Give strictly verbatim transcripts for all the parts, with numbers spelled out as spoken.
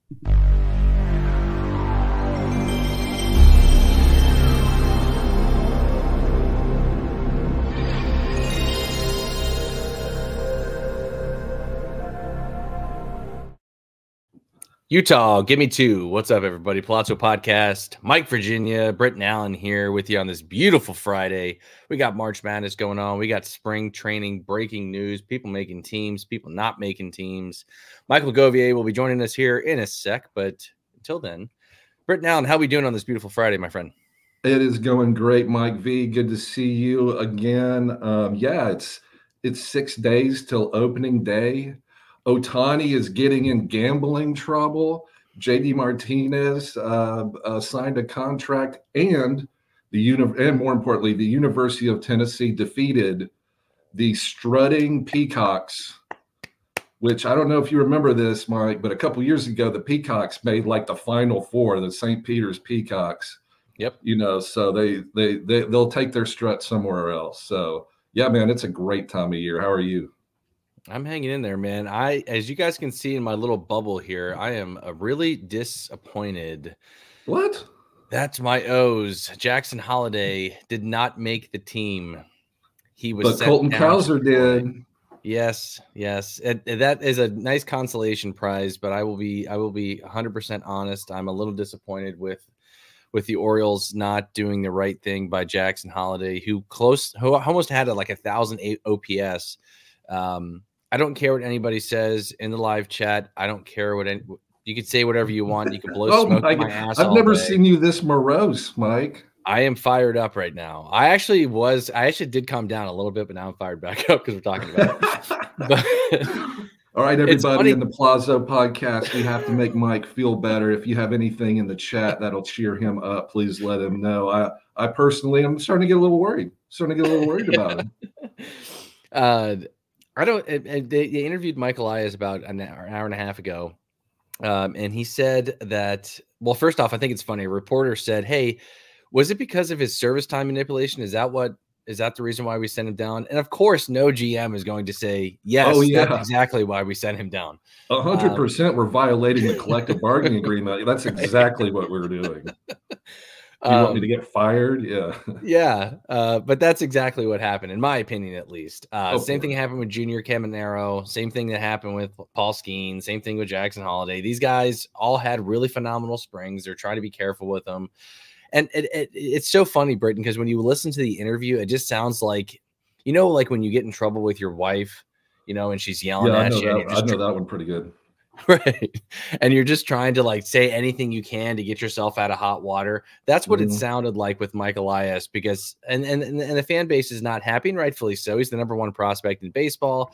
Utah, give me two. What's up, everybody? Palazzo Podcast. Mike, Virginia, Britton Allen here with you on this beautiful Friday. We got March Madness going on. We got spring training, breaking news, people making teams, people not making teams. Michael Govier will be joining us here in a sec, but until then, Britton Allen, how are we doing on this beautiful Friday, my friend? It is going great, Mike V. Good to see you again. Um, yeah, it's it's six days till opening day. Ohtani is getting in gambling trouble. J D Martinez uh, uh, signed a contract, and the uni- and more importantly, the University of Tennessee defeated the strutting Peacocks. Which I don't know if you remember this, Mike, but a couple years ago, the Peacocks made like the Final Four, the Saint Peter's Peacocks. Yep. You know, so they they they they'll take their strut somewhere else. So yeah, man, it's a great time of year. How are you? I'm hanging in there, man. I, as you guys can see in my little bubble here, I am uh, really disappointed. What? That's my O's. Jackson Holiday did not make the team. He was. But Colton Cowser did. Yes, yes. It, it, that is a nice consolation prize. But I will be, I will be one hundred percent honest. I'm a little disappointed with, with the Orioles not doing the right thing by Jackson Holiday, who close, who almost had a, like a thousand eight O P S. Um, I don't care what anybody says in the live chat. I don't care what any, you can say whatever you want. You can blow oh smoke my, in my ass. I've all never day. seen you this morose, Mike. I am fired up right now. I actually was, I actually did calm down a little bit, but now I'm fired back up because we're talking about it. But, all right, everybody in the Plazo podcast, we have to make Mike feel better. If you have anything in the chat that'll cheer him up, please let him know. I, I personally, I'm starting to get a little worried. Starting to get a little worried about him. Uh, I don't. It, it, they, they interviewed Mike Elias about an hour, an hour and a half ago, um, and he said that. Well, first off, I think it's funny. A reporter said, "Hey, was it because of his service time manipulation? Is that what? Is that the reason why we sent him down?" And of course, no G M is going to say, "Yes, oh, yeah. that's exactly why we sent him down." A hundred percent, we're violating the collective bargaining agreement. That's exactly what we're doing. You um, want me to get fired? Yeah. Yeah. Uh, but that's exactly what happened, in my opinion, at least. Uh, Oh, same boy. thing happened with Junior Caminero. Same thing that happened with Paul Skeens. Same thing with Jackson Holiday. These guys all had really phenomenal springs. They're trying to be careful with them. And it, it, it's so funny, Britton, because when you listen to the interview, it just sounds like, you know, like when you get in trouble with your wife, you know, and she's yelling Yeah, I at know you. and that. you're I just know that one pretty good. Right. And you're just trying to like say anything you can to get yourself out of hot water. That's what Mhm. it sounded like with Mike Elias, because and, and and the fan base is not happy, and rightfully so. He's the number one prospect in baseball.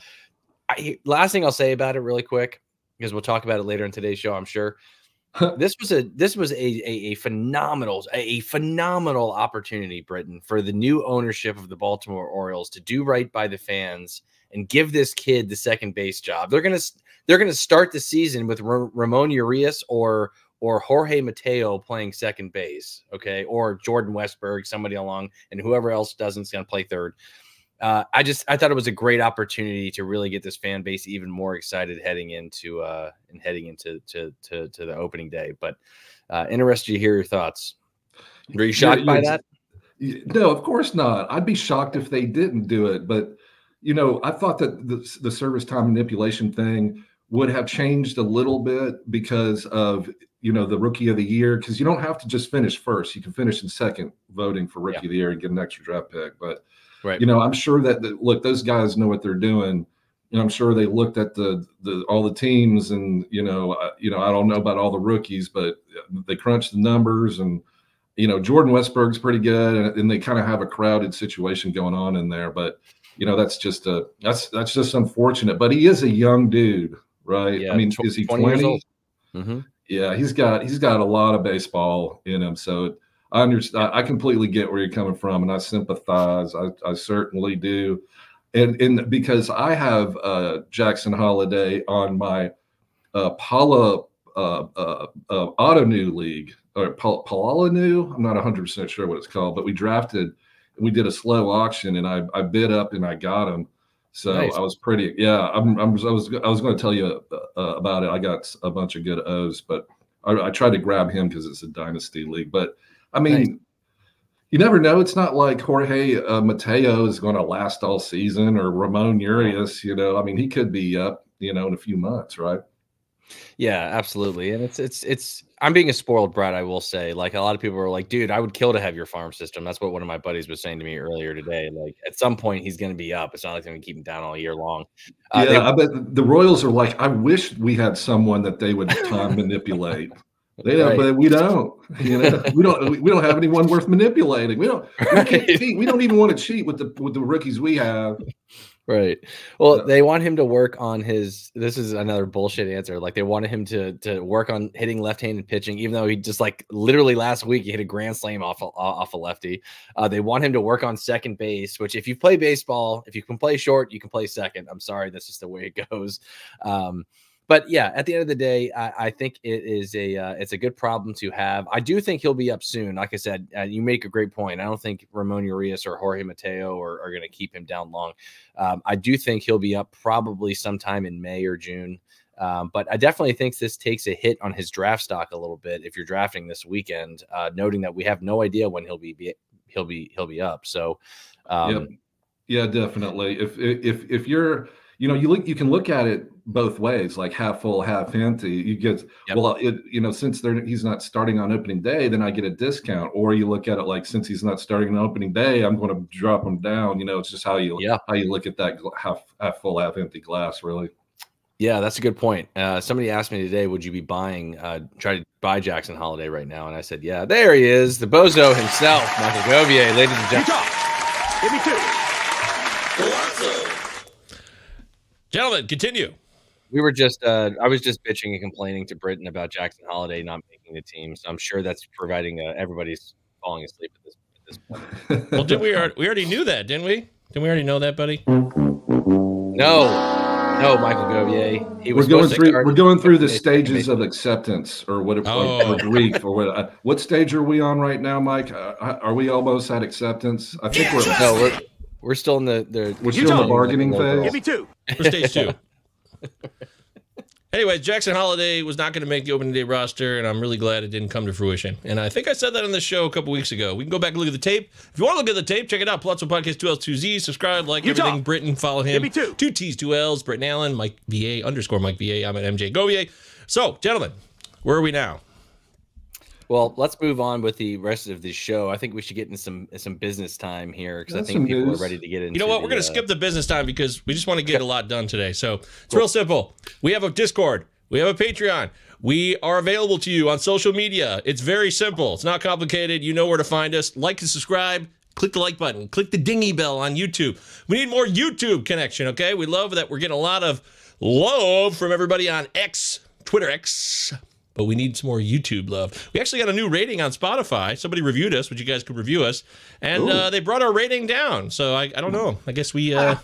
I, last thing I'll say about it really quick, because we'll talk about it later in today's show, I'm sure. This was a this was a, a, a phenomenal a, a phenomenal opportunity, Britton, for the new ownership of the Baltimore Orioles to do right by the fans and give this kid the second base job. They're gonna they're gonna start the season with R- Ramon Urias or or Jorge Mateo playing second base, okay, or Jordan Westberg, somebody along, and whoever else doesn't is gonna play third. Uh, I just I thought it was a great opportunity to really get this fan base even more excited heading into uh, and heading into to, to to the opening day. But uh, interested to hear your thoughts. Were you shocked You're- by you're- that? No, of course not. I'd be shocked if they didn't do it. But you know, I thought that the, the service time manipulation thing would have changed a little bit because of you know the rookie of the year. Because you don't have to just finish first; you can finish in second voting for rookie Yeah. of the year and get an extra draft pick. But Right. you know, I'm sure that the, look, those guys know what they're doing. And I'm sure they looked at the the all the teams, and you know, uh, you know, I don't know about all the rookies, but they crunched the numbers, and you know, Jordan Westberg's pretty good, and, and they kind of have a crowded situation going on in there. But you know, that's just a that's that's just unfortunate. But he is a young dude, right? Yeah, I mean, tw- is he twenty years twenty? old. Mm-hmm. Yeah, he's got he's got a lot of baseball in him. So I understand. I completely get where you're coming from, and I sympathize. I, I certainly do, and and because I have uh, Jackson Holiday on my uh, Paula uh, uh, uh, Autonew league or Palalanew. I'm not one hundred percent sure what it's called, but we drafted. We did a slow auction, and I I bid up and I got him. So Nice. I was pretty, yeah. I'm, I'm, I was, I was going to tell you uh, about it. I got a bunch of good O's, but I, I tried to grab him because it's a dynasty league. But I mean, Nice. you never know. It's not like Jorge uh, Mateo is going to last all season, or Ramon Urias. You know, I mean, he could be up, you know, in a few months, right? Yeah, absolutely. And it's it's it's I'm being a spoiled brat, I will say. Like, a lot of people are like, dude, I would kill to have your farm system. That's what one of my buddies was saying to me earlier today. Like, at some point he's going to be up. It's not like they're going to keep him down all year long. Uh, Yeah, they, I bet the Royals are like, I wish we had someone that they would time manipulate. They don't, Right. but we don't. You know, we don't. We don't have anyone worth manipulating. We don't. We can't Right. cheat. We don't even want to cheat with the with the rookies we have. Right. Well, Yeah. they want him to work on his. This is another bullshit answer. Like, they wanted him to to work on hitting left-handed pitching, even though he just, like, literally last week he hit a grand slam off a, off a lefty. Uh, they want him to work on second base, which, if you play baseball, if you can play short, you can play second. I'm sorry, that's just the way it goes. Um, But yeah, at the end of the day, I, I think it is a uh, it's a good problem to have. I do think he'll be up soon. Like I said, uh, you make a great point. I don't think Ramon Urias or Jorge Mateo are, are going to keep him down long. Um, I do think he'll be up probably sometime in May or June. Um, but I definitely think this takes a hit on his draft stock a little bit if you're drafting this weekend, uh, noting that we have no idea when he'll be, be he'll be he'll be up. So um, Yep. Yeah, definitely. If if if you're, you know, you look, you can look at it both ways, like half full, half empty. You get, Yep. well, it, you know, since they're he's not starting on opening day, then I get a discount. Or you look at it like, since he's not starting on opening day, I'm going to drop him down. You know, it's just how you Yeah. how you look at that gl- half half full, half empty glass, really. Yeah, that's a good point. Uh, somebody asked me today, would you be buying, uh, try to buy Jackson Holiday right now? And I said, yeah, there he is, the bozo himself, Michael Govier, ladies and gentlemen. Give me two. Gentlemen, continue. We were just, uh, I was just bitching and complaining to Britton about Jackson Holiday not making the team. So I'm sure that's providing, uh, everybody's falling asleep at this, at this point. Well, did we already, we already knew that, didn't we? Didn't we already know that, buddy? No, no, Michael Govier. He We're was going supposed to through start- we're going through the They- stages they- of acceptance, or what, Oh. or grief, or what. Uh, what stage are we on right now, Mike? Uh, are we almost at acceptance? I think we're No, we're, we're still in the, the we're still in the bargaining phase. Give me two. For stage two. Anyway, Jackson Holiday was not going to make the opening day roster, and I'm really glad it didn't come to fruition. And I think I said that on the show a couple weeks ago. We can go back and look at the tape. If you want to look at the tape, check it out. Palazzo Podcast, two L's, two Z's. Subscribe, like Utah. everything. Britton, follow him. Give me two. Two T's, two L's. Britton Allen, Mike V A, underscore Mike V A. I'm at M J Govier. So, gentlemen, where are we now? Well, let's move on with the rest of the show. I think we should get into some some business time here because I That's think some people news. are ready to get into. You know what? We're the, going to uh, skip the business time because we just want to get a lot done today. So it's real simple. We have a Discord. We have a Patreon. We are available to you on social media. It's very simple. It's not complicated. You know where to find us. Like and subscribe. Click the like button. Click the dingy bell on YouTube. We need more YouTube connection, okay? We love that we're getting a lot of love from everybody on X, Twitter X. But we need some more YouTube love. We actually got a new rating on Spotify. Somebody reviewed us, which you guys could review us. And uh, they brought our rating down. So I, I don't know. I guess we... Uh...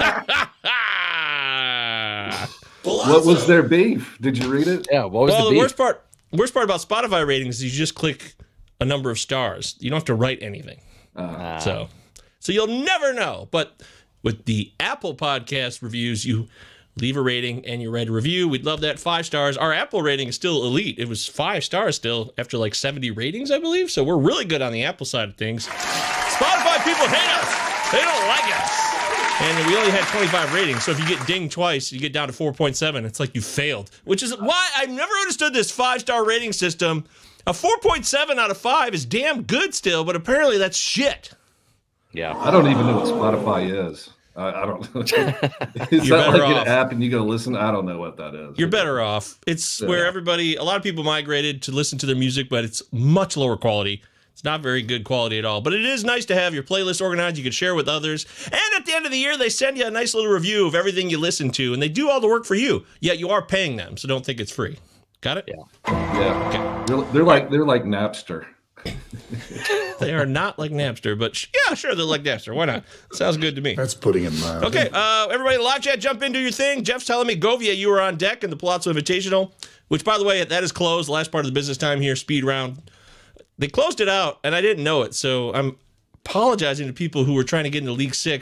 What was their beef? Did you read it? Yeah, what was well, the the, beef? worst part worst part about Spotify ratings is you just click a number of stars. You don't have to write anything. Ah. So so you'll never know. But with the Apple Podcast reviews, you leave a rating and you write a review. We'd love that. Five stars. Our Apple rating is still elite. It was five stars still after like seventy ratings, I believe. So we're really good on the Apple side of things. Spotify people hate us. They don't like us. And we only had twenty-five ratings. So if you get dinged twice, you get down to four point seven. It's like you failed, which is why I've never understood this five-star rating system. A four point seven out of five is damn good still, but apparently that's shit. Yeah. I don't even know what Spotify is. I, I don't know. Is You're that better like off. an app and you go listen? I don't know what that is. You're better off. It's Yeah. where everybody, a lot of people migrated to listen to their music, but it's much lower quality. It's not very good quality at all, but it is nice to have your playlist organized. You can share with others. And at the end of the year, they send you a nice little review of everything you listen to, and they do all the work for you. Yet you are paying them, so don't think it's free. Got it? Yeah. Yeah. They're, they're like they're like Napster. They are not like Napster, but sh- yeah, sure, they're like Napster. Why not? Sounds good to me. That's putting it mild. Okay, uh, everybody in the live chat, jump in, do your thing. Jeff's telling me, Govia, you were on deck in the Palazzo Invitational, which, by the way, that is closed. The last part of the business time here, speed round. They closed it out, and I didn't know it, so I'm apologizing to people who were trying to get into League Six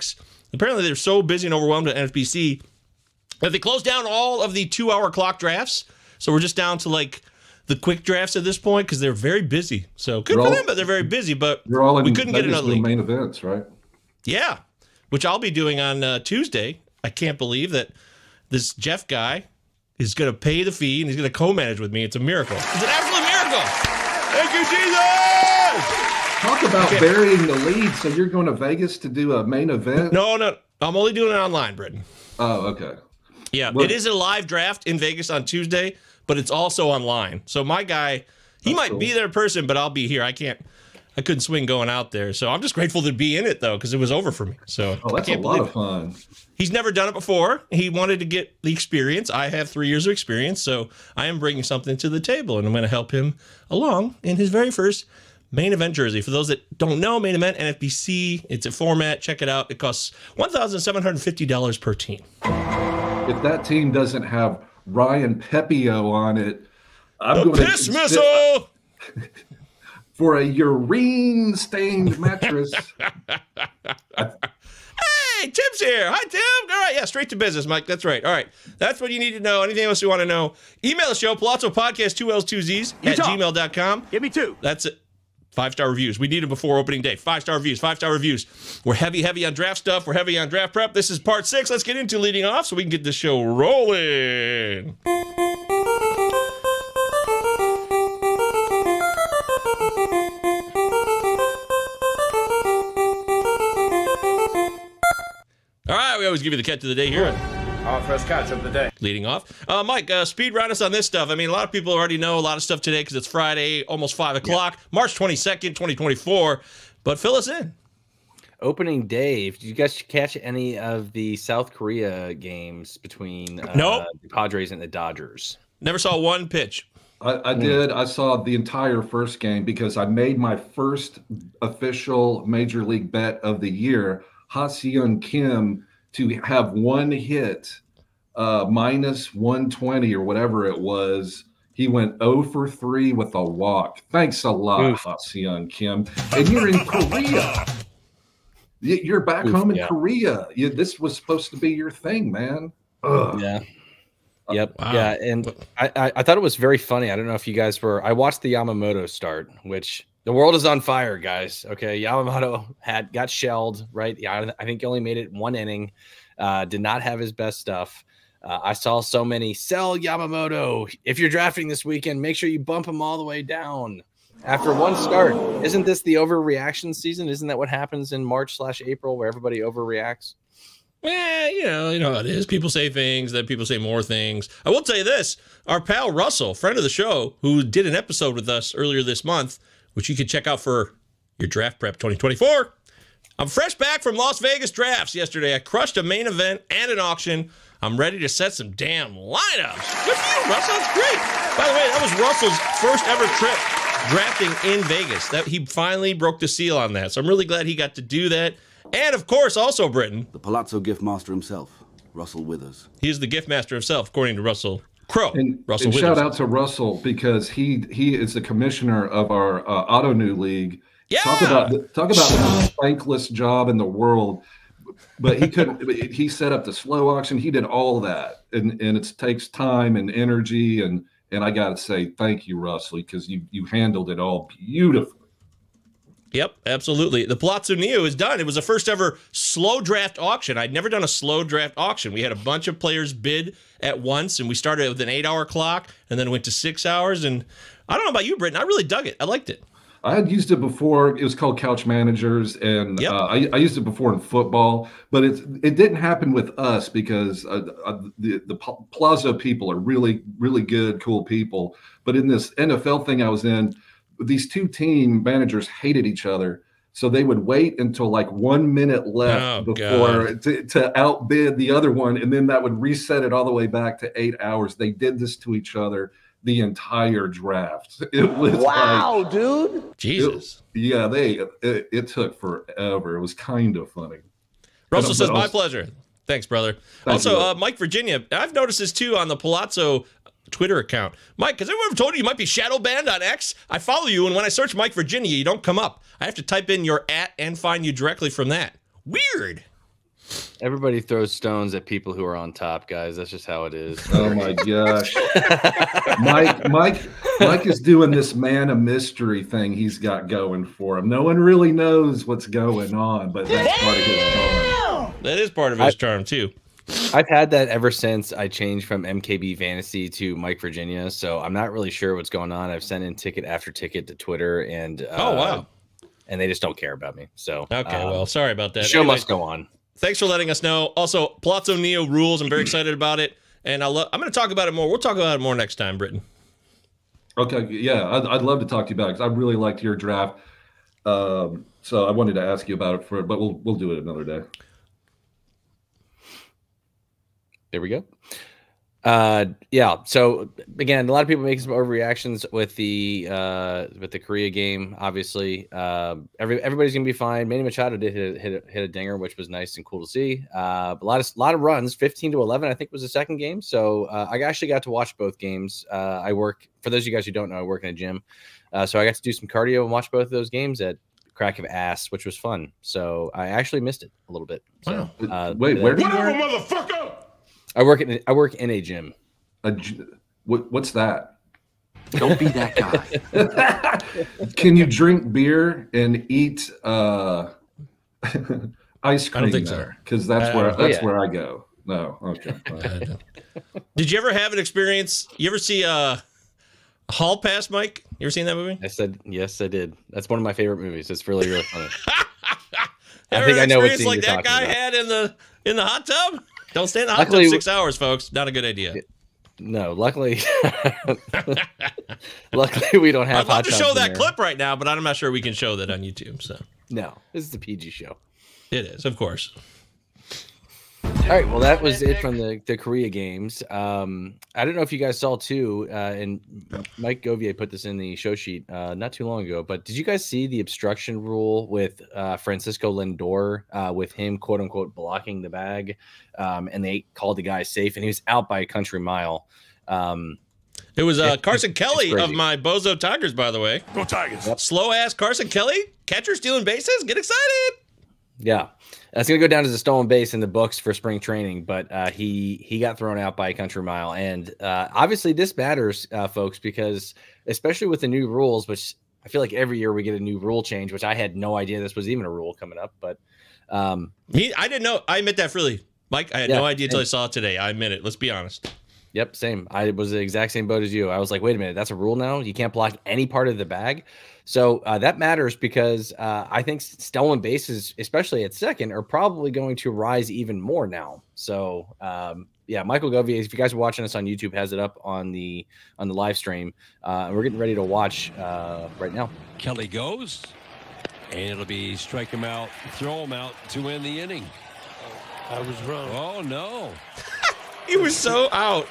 Apparently, they're so busy and overwhelmed at N F B C that they closed down all of the two-hour clock drafts. So we're just down to like the quick drafts at this point because they're very busy. So good They're for all- them, but they're very busy. But You're all in we couldn't get Vegas another doing league. main events, right? Yeah, which I'll be doing on uh, Tuesday. I can't believe that this Jeff guy is going to pay the fee and he's going to co-manage with me. It's a miracle. It's an absolute miracle. Thank you, Jesus. Talk about Okay. burying the lead. So you're going to Vegas to do a main event? No, no, I'm only doing it online, Britton. Oh, okay. Yeah, What- it is a live draft in Vegas on Tuesday, but it's also online. So my guy, he That's might cool. be there in person, but I'll be here. I can't. I couldn't swing going out there, so I'm just grateful to be in it though, because it was over for me. So Oh, that's I a can't lot believe of fun. he's never done it before. He wanted to get the experience. I have three years of experience, so I am bringing something to the table, and I'm going to help him along in his very first main event jersey. For those that don't know, main event N F B C. It's a format. Check it out. It costs one thousand seven hundred fifty dollars per team. If that team doesn't have Ryan Pepio on it, I'm The going piss to missile. for a urine stained mattress. Hey, Tim's here. Hi, Tim. All right, yeah, straight to business, Mike. That's right. All right, that's what you need to know. Anything else you want to know, email the show, Palazzo Podcast, two L's, two Z's, at talk. gmail dot com. Give me two. That's it. Five-star reviews. We need them before opening day. Five-star reviews. Five-star reviews. We're heavy, heavy on draft stuff. We're heavy on draft prep. This is part six. Let's get into leading off so we can get the show rolling. All right, we always give you the catch of the day here. Our first catch of the day. Leading off. Uh, Mike, uh, speed round us on this stuff. I mean, a lot of people already know a lot of stuff today because it's Friday, almost five o'clock, March twenty-second, twenty twenty-four. But fill us in. Opening day. Did you guys catch any of the South Korea games between uh, Nope. the Padres and the Dodgers? Never saw one pitch. I, I did. I saw the entire first game because I made my first official major league bet of the year, Ha-Seon Kim, to have one hit, uh, minus one twenty or whatever it was. He went zero for three with a walk. Thanks a lot, Oof. Ha-Seon Kim. And you're in Korea. Y- You're back Oof, home in yeah. Korea. You, this was supposed to be your thing, man. Ugh. Yeah. Yep. Wow. Yeah. And I, I, I thought it was very funny. I don't know if you guys were. I watched the Yamamoto start, which the world is on fire, guys. Okay. Yamamoto had got shelled, right? Yeah. I think he only made it one inning. Uh, did not have his best stuff. Uh, I saw so many sell Yamamoto. If you're drafting this weekend, make sure you bump him all the way down after one start. Isn't this the overreaction season? Isn't that what happens in March slash April where everybody overreacts? Eh, you know, you know how it is. People say things, then people say more things. I will tell you this. Our pal Russell, friend of the show, who did an episode with us earlier this month, which you can check out for your draft prep twenty twenty-four. I'm fresh back from Las Vegas drafts yesterday. I crushed a main event and an auction. I'm ready to set some damn lineups. Good for you, Russell. That's great. By the way, that was Russell's first ever trip drafting in Vegas. That he finally broke the seal on that. So I'm really glad he got to do that. And of course, also Britton. The Palazzo gift master himself, Russell Withers. He is the gift master himself, according to Russell Crowe. And, Russell and Withers. shout out to Russell because he he is the commissioner of our uh, Auto New League. Yeah. Talk about the, talk about the most thankless job in the world. But he couldn't. He set up the slow auction. He did all that, and and it takes time and energy. And and I got to say thank you, Russell, because you you handled it all beautifully. Yep, absolutely. The Palazzo Neo is done. It was the first ever slow draft auction. I'd never done a slow draft auction. We had a bunch of players bid at once, and we started with an eight-hour clock, and then it went to six hours. And I don't know about you, Britton. I really dug it. I liked it. I had used it before. It was called Couch Managers, and Yep. uh, I, I used it before in football. But it it didn't happen with us because uh, uh, the the Pal- Palazzo people are really really good, cool people. But in this N F L thing I was in, these two team managers hated each other, so they would wait until like one minute left Oh, before to, to outbid the other one, and then that would reset it all the way back to eight hours. They did this to each other the entire draft. It was like, dude. Jesus. it- yeah, they it, it took forever. It was kind of funny. Russell But says, my also- pleasure. Thanks, brother. Thank also, you. uh, Mike Virginia, I've noticed this too on the Palazzo Twitter account. Mike, has anyone ever told you you might be shadow banned on X? I follow you, and when I search Mike Virginia, you don't come up. I have to type in your at and find you directly from that. Weird. Everybody throws stones at people who are on top, guys. That's just how it is. Oh my gosh. Mike, Mike, Mike is doing this man of mystery thing he's got going for him. No one really knows what's going on, but that's part of his charm. That is part of his I, charm too. I've had that ever since I changed from M K B Fantasy to Mike Virginia, so I'm not really sure what's going on. I've sent in ticket after ticket to Twitter, and uh, oh wow, and they just don't care about me. So okay, uh, well, sorry about that. The show anyway, must go on. Thanks for letting us know. Also, Palazzo Neo rules. I'm very excited about it, and I lo- I'm going to talk about it more. We'll talk about it more next time, Britton. Okay, yeah, I'd, I'd love to talk to you about it because I really liked your draft. Um, so I wanted to ask you about it for, but we'll we'll do it another day. There we go. Uh, yeah. So again, a lot of people making some overreactions with the uh, with the Korea game. Obviously, uh, every everybody's gonna be fine. Manny Machado did hit a, hit a, hit a dinger, which was nice and cool to see. Uh, a lot of lot of runs, fifteen to eleven, I think was the second game. So uh, I actually got to watch both games. Uh, I work for those of you guys who don't know, I work in a gym, uh, so I got to do some cardio and watch both of those games at crack of ass, which was fun. So I actually missed it a little bit. So, wow. uh, Wait, the, where do you Whatever, work? motherfucker! I work in I work in a gym. A, what, what's that? Don't be that guy. Can you drink beer and eat uh, ice cream? I don't think there? so. Because that's Uh, where oh, that's yeah. where I go. No, okay. fine. Did you ever have an experience? You ever see uh, Hall Pass, Mike? You ever seen that movie? I said yes, I did. That's one of my favorite movies. It's really really funny. I Ever think I know what experience scene like you're that talking guy about. had in the in the hot tub. Don't stay in the hot Luckily- tub six hours, folks. Not a good idea. No, luckily, luckily we don't have. I'd love hot to tubs show in that there. clip right now, but I'm not sure we can show that on YouTube. So No, this is the P G show. it is, of course. All right, well, that was it from the, the Korea games. Um, I don't know if you guys saw too, uh, and Mike Govier put this in the show sheet uh, not too long ago. But did you guys see the obstruction rule with uh, Francisco Lindor, uh, with him quote unquote blocking the bag, um, and they called the guy safe, and he was out by a country mile. Um, It was uh, It's- Carson it's Kelly crazy. of my Bozo Tigers, by the way. Go Tigers. Slow ass Carson Kelly, catcher stealing bases. Get excited. Yeah, that's gonna go down as a stolen base in the books for spring training. But uh, he he got thrown out by a country mile, and uh, obviously this matters, uh, folks, because especially with the new rules, which I feel like every year we get a new rule change, which I had no idea this was even a rule coming up. But um, Me, I didn't know. I admit that freely, Mike. I had Yeah, no idea until I same. saw it today. I admit it. Let's be honest. yep, same. I was the exact same boat as you. I was like, wait a minute, that's a rule now. You can't block any part of the bag. So uh, that matters because uh, I think stolen bases, especially at second, are probably going to rise even more now. So um, yeah, Michael Govier, if you guys are watching us on YouTube, has it up on the on the live stream, uh, and we're getting ready to watch uh, right now. Kelly goes, and it'll be strike him out, throw him out to end the inning. I was wrong. Oh, no. He was so out.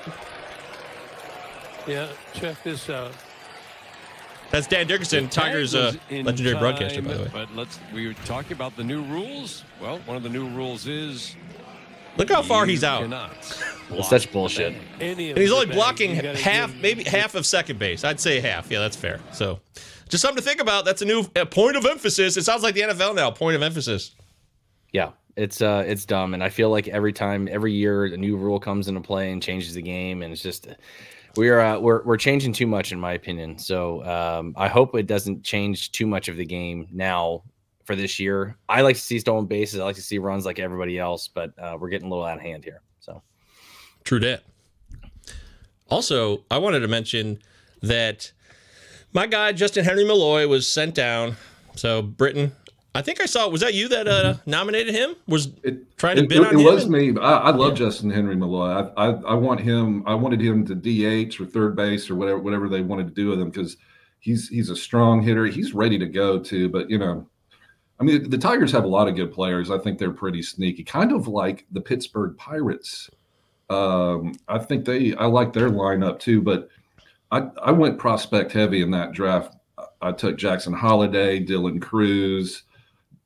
Yeah, check this out. That's Dan Dickerson, The tag Tigers' uh, was in legendary broadcaster, by the way. time, But let's, we were talking about the new rules. Well, one of the new rules is Look how far you he's out. cannot It's block such the bullshit. bag. Any of And he's the only bags, blocking you gotta half, give- maybe half of second base. I'd say half. Yeah, that's fair. So just something to think about. That's a new uh, point of emphasis. It sounds like the N F L now, point of emphasis. Yeah, it's uh, it's dumb, and I feel like every time, every year, a new rule comes into play and changes the game, and it's just we are uh, we're we're changing too much, in my opinion. So um, I hope it doesn't change too much of the game now for this year. I like to see stolen bases. I like to see runs like everybody else, but uh, we're getting a little out of hand here. So True that. Also, I wanted to mention that my guy, Justin Henry Malloy, was sent down. So, Britton, I think I saw, was that you that uh, nominated him? Was It, trying to it, bid it, on it him? was me. I, I love Justin Henry Malloy. I, I I want him. I wanted him to D H or third base or whatever whatever they wanted to do with him because he's he's a strong hitter. He's ready to go too. But you know, I mean, the Tigers have a lot of good players. I think they're pretty sneaky, kind of like the Pittsburgh Pirates. Um, I think they. I like their lineup too. But I I went prospect heavy in that draft. I took Jackson Holiday, Dylan Cruz,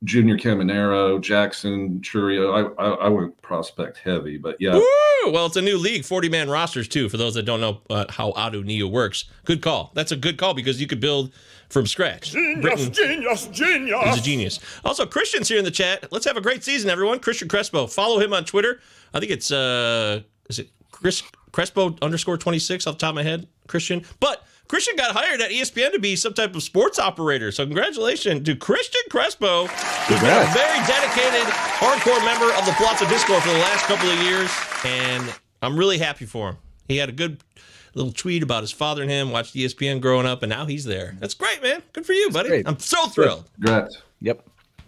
Junior Caminero, Jackson, Churio. I, I I went prospect heavy, but yeah. Woo! Well, it's a new league, forty man rosters too. For those that don't know uh, how Adu Neo works, good call. That's a good call because you could build from scratch. Genius, Britton, genius, genius. he's a genius. Also, Christian's here in the chat. Let's have a great season, everyone. Christian Crespo. Follow him on Twitter. I think it's uh, is it Chris Crespo underscore twenty six off the top of my head, Christian. But Christian got hired at E S P N to be some type of sports operator. So congratulations to Christian Crespo, who's been a very dedicated, hardcore member of the Palazzo Discord for the last couple of years. And I'm really happy for him. He had a good little tweet about his father and him, watched E S P N growing up, and now he's there. That's great, man. Good for you, buddy. great. I'm so thrilled. Congrats. Yep.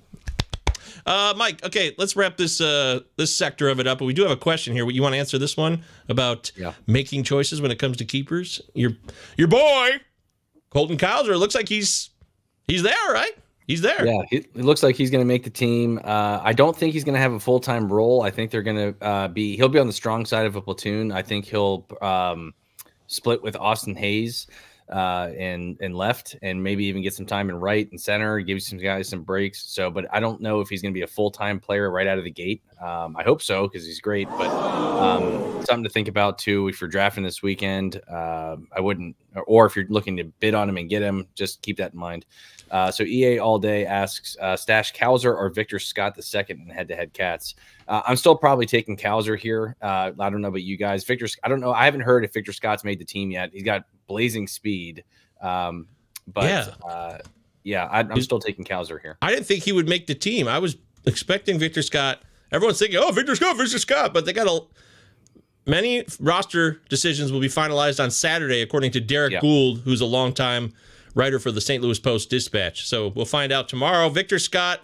Uh, Mike, okay, let's wrap this uh, this sector of it up. But we do have a question here. You want to answer this one about Yeah. making choices when it comes to keepers? Your your boy, Colton Cowser, it looks like he's he's there, right? He's there. Yeah, it, it looks like he's going to make the team. Uh, I don't think he's going to have a full time role. I think they're going to uh, be. He'll be on the strong side of a platoon. I think he'll um, split with Austin Hayes uh, and and left, and maybe even get some time in right and center. Give some guys some breaks. So, but I don't know if he's going to be a full time player right out of the gate. Um, I hope so because he's great. But um, something to think about too. If you're drafting this weekend, uh, I wouldn't. Or if you're looking to bid on him and get him, just keep that in mind. Uh, so E A All Day asks, uh, stash Cowser or Victor Scott the second in head-to-head cats. Uh, I'm still probably taking Cowser here. Uh, I don't know about you guys. Victor, I don't know. I haven't heard if Victor Scott's made the team yet. He's got blazing speed. Um, but yeah, uh, yeah I, I'm still taking Cowser here. I didn't think he would make the team. I was expecting Victor Scott. Everyone's thinking, oh, Victor Scott, Victor Scott. But they got a many roster decisions will be finalized on Saturday, according to Derek Yeah. Gould, who's a longtime writer for the Saint Louis Post-Dispatch. So we'll find out tomorrow. Victor Scott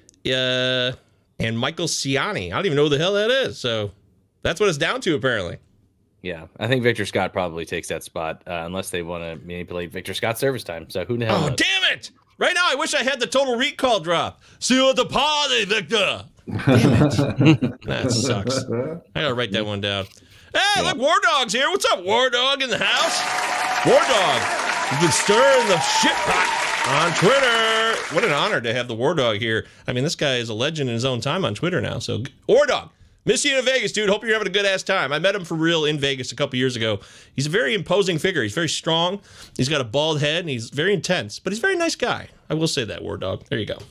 uh, and Michael Ciani. I don't even know who the hell that is. So that's what it's down to, apparently. Yeah, I think Victor Scott probably takes that spot uh, unless they want to manipulate Victor Scott's service time. So who the hell Oh, knows? damn it! Right now, I wish I had the total recall drop. See you at the party, Victor. Damn it. That sucks. I gotta write that one down. Hey, look, War Dog's here. What's up, War Dog in the house? War Dog. You've been stirring the shit pot on Twitter. What an honor to have the War Dog here. I mean, this guy is a legend in his own time on Twitter now. So, War Dog, miss you in Vegas, dude. Hope you're having a good ass time. I met him for real in Vegas a couple years ago. He's a very imposing figure. He's very strong. He's got a bald head, and he's very intense. But he's a very nice guy. I will say that, War Dog. There you go.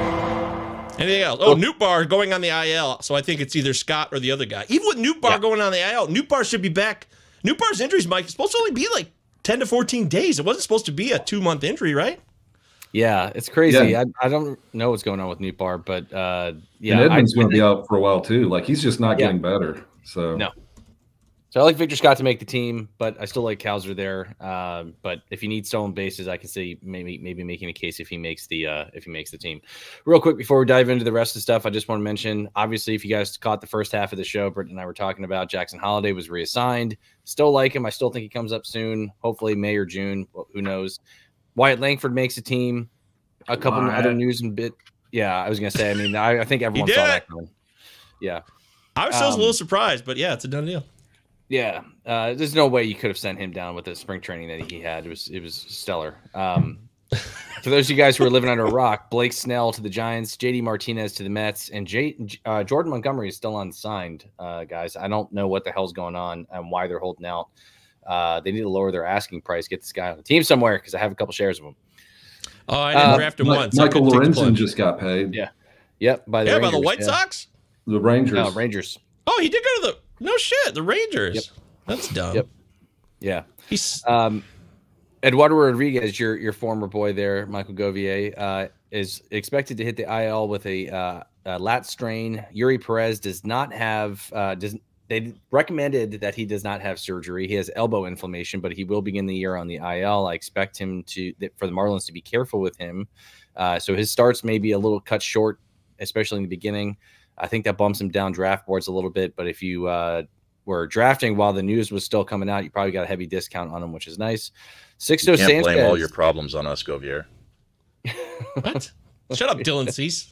Anything else? Oh, Newt Bar going on the I L. So I think it's either Scott or the other guy. Even with Newt Bar Yeah. going on the I L, Newt Bar should be back. Newt Bar's injuries, Mike, is supposed to only be like ten to fourteen days. It wasn't supposed to be a two-month injury, right? Yeah, it's crazy. Yeah. I, I don't know what's going on with Newt Bar, but uh, yeah, and Edmonds I, going to be out for a while too. Like he's just not Yeah. getting better. So No. So I like Victor Scott to make the team, but I still like Cowser there. Um, but if you need stolen bases, I can see maybe maybe making a case if he makes the uh, if he makes the team. Real quick before we dive into the rest of the stuff, I just want to mention, obviously, if you guys caught the first half of the show, Britt and I were talking about Jackson Holiday was reassigned. Still like him. I still think he comes up soon, hopefully May or June. Well, who knows? Wyatt Langford makes a team. A couple of other news and bit. Yeah, I was gonna say. I mean, I, I think everyone did saw it. that coming. Yeah. I was still Um, a little surprised, but yeah, it's a done deal. Yeah, uh, there's no way you could have sent him down with the spring training that he had. It was it was stellar. Um, for those of you guys who are living under a rock, Blake Snell to the Giants, J D Martinez to the Mets, and J, uh, Jordan Montgomery is still unsigned. Uh, guys, I don't know what the hell's going on and why they're holding out. Uh, they need to lower their asking price, get this guy on the team somewhere because I have a couple shares of him. Oh, I didn't Uh, draft him Mi- once. I Michael couldn't take the Lorenzen plunge. just got paid. Yeah. Yep. By the Yeah, Rangers, by the White yeah. Sox? The Rangers. No, Rangers. Oh, he did go to the... No shit, the Rangers. Yep. That's dumb. Yep. Yeah. He's... Um, Eduardo Rodriguez, your your former boy there, Michael Govier, uh, is expected to hit the I L with a, uh, a lat strain. Yuri Perez does not have uh, does they recommended that he does not have surgery. He has elbow inflammation, but he will begin the year on the I L. I expect him to for the Marlins to be careful with him. Uh, so his starts may be a little cut short, especially in the beginning. I think that bumps him down draft boards a little bit. But if you uh, were drafting while the news was still coming out, you probably got a heavy discount on him, which is nice. Sixto You can't Sanchez. blame all your problems on us, Govier. What? Shut up, Dylan Cease.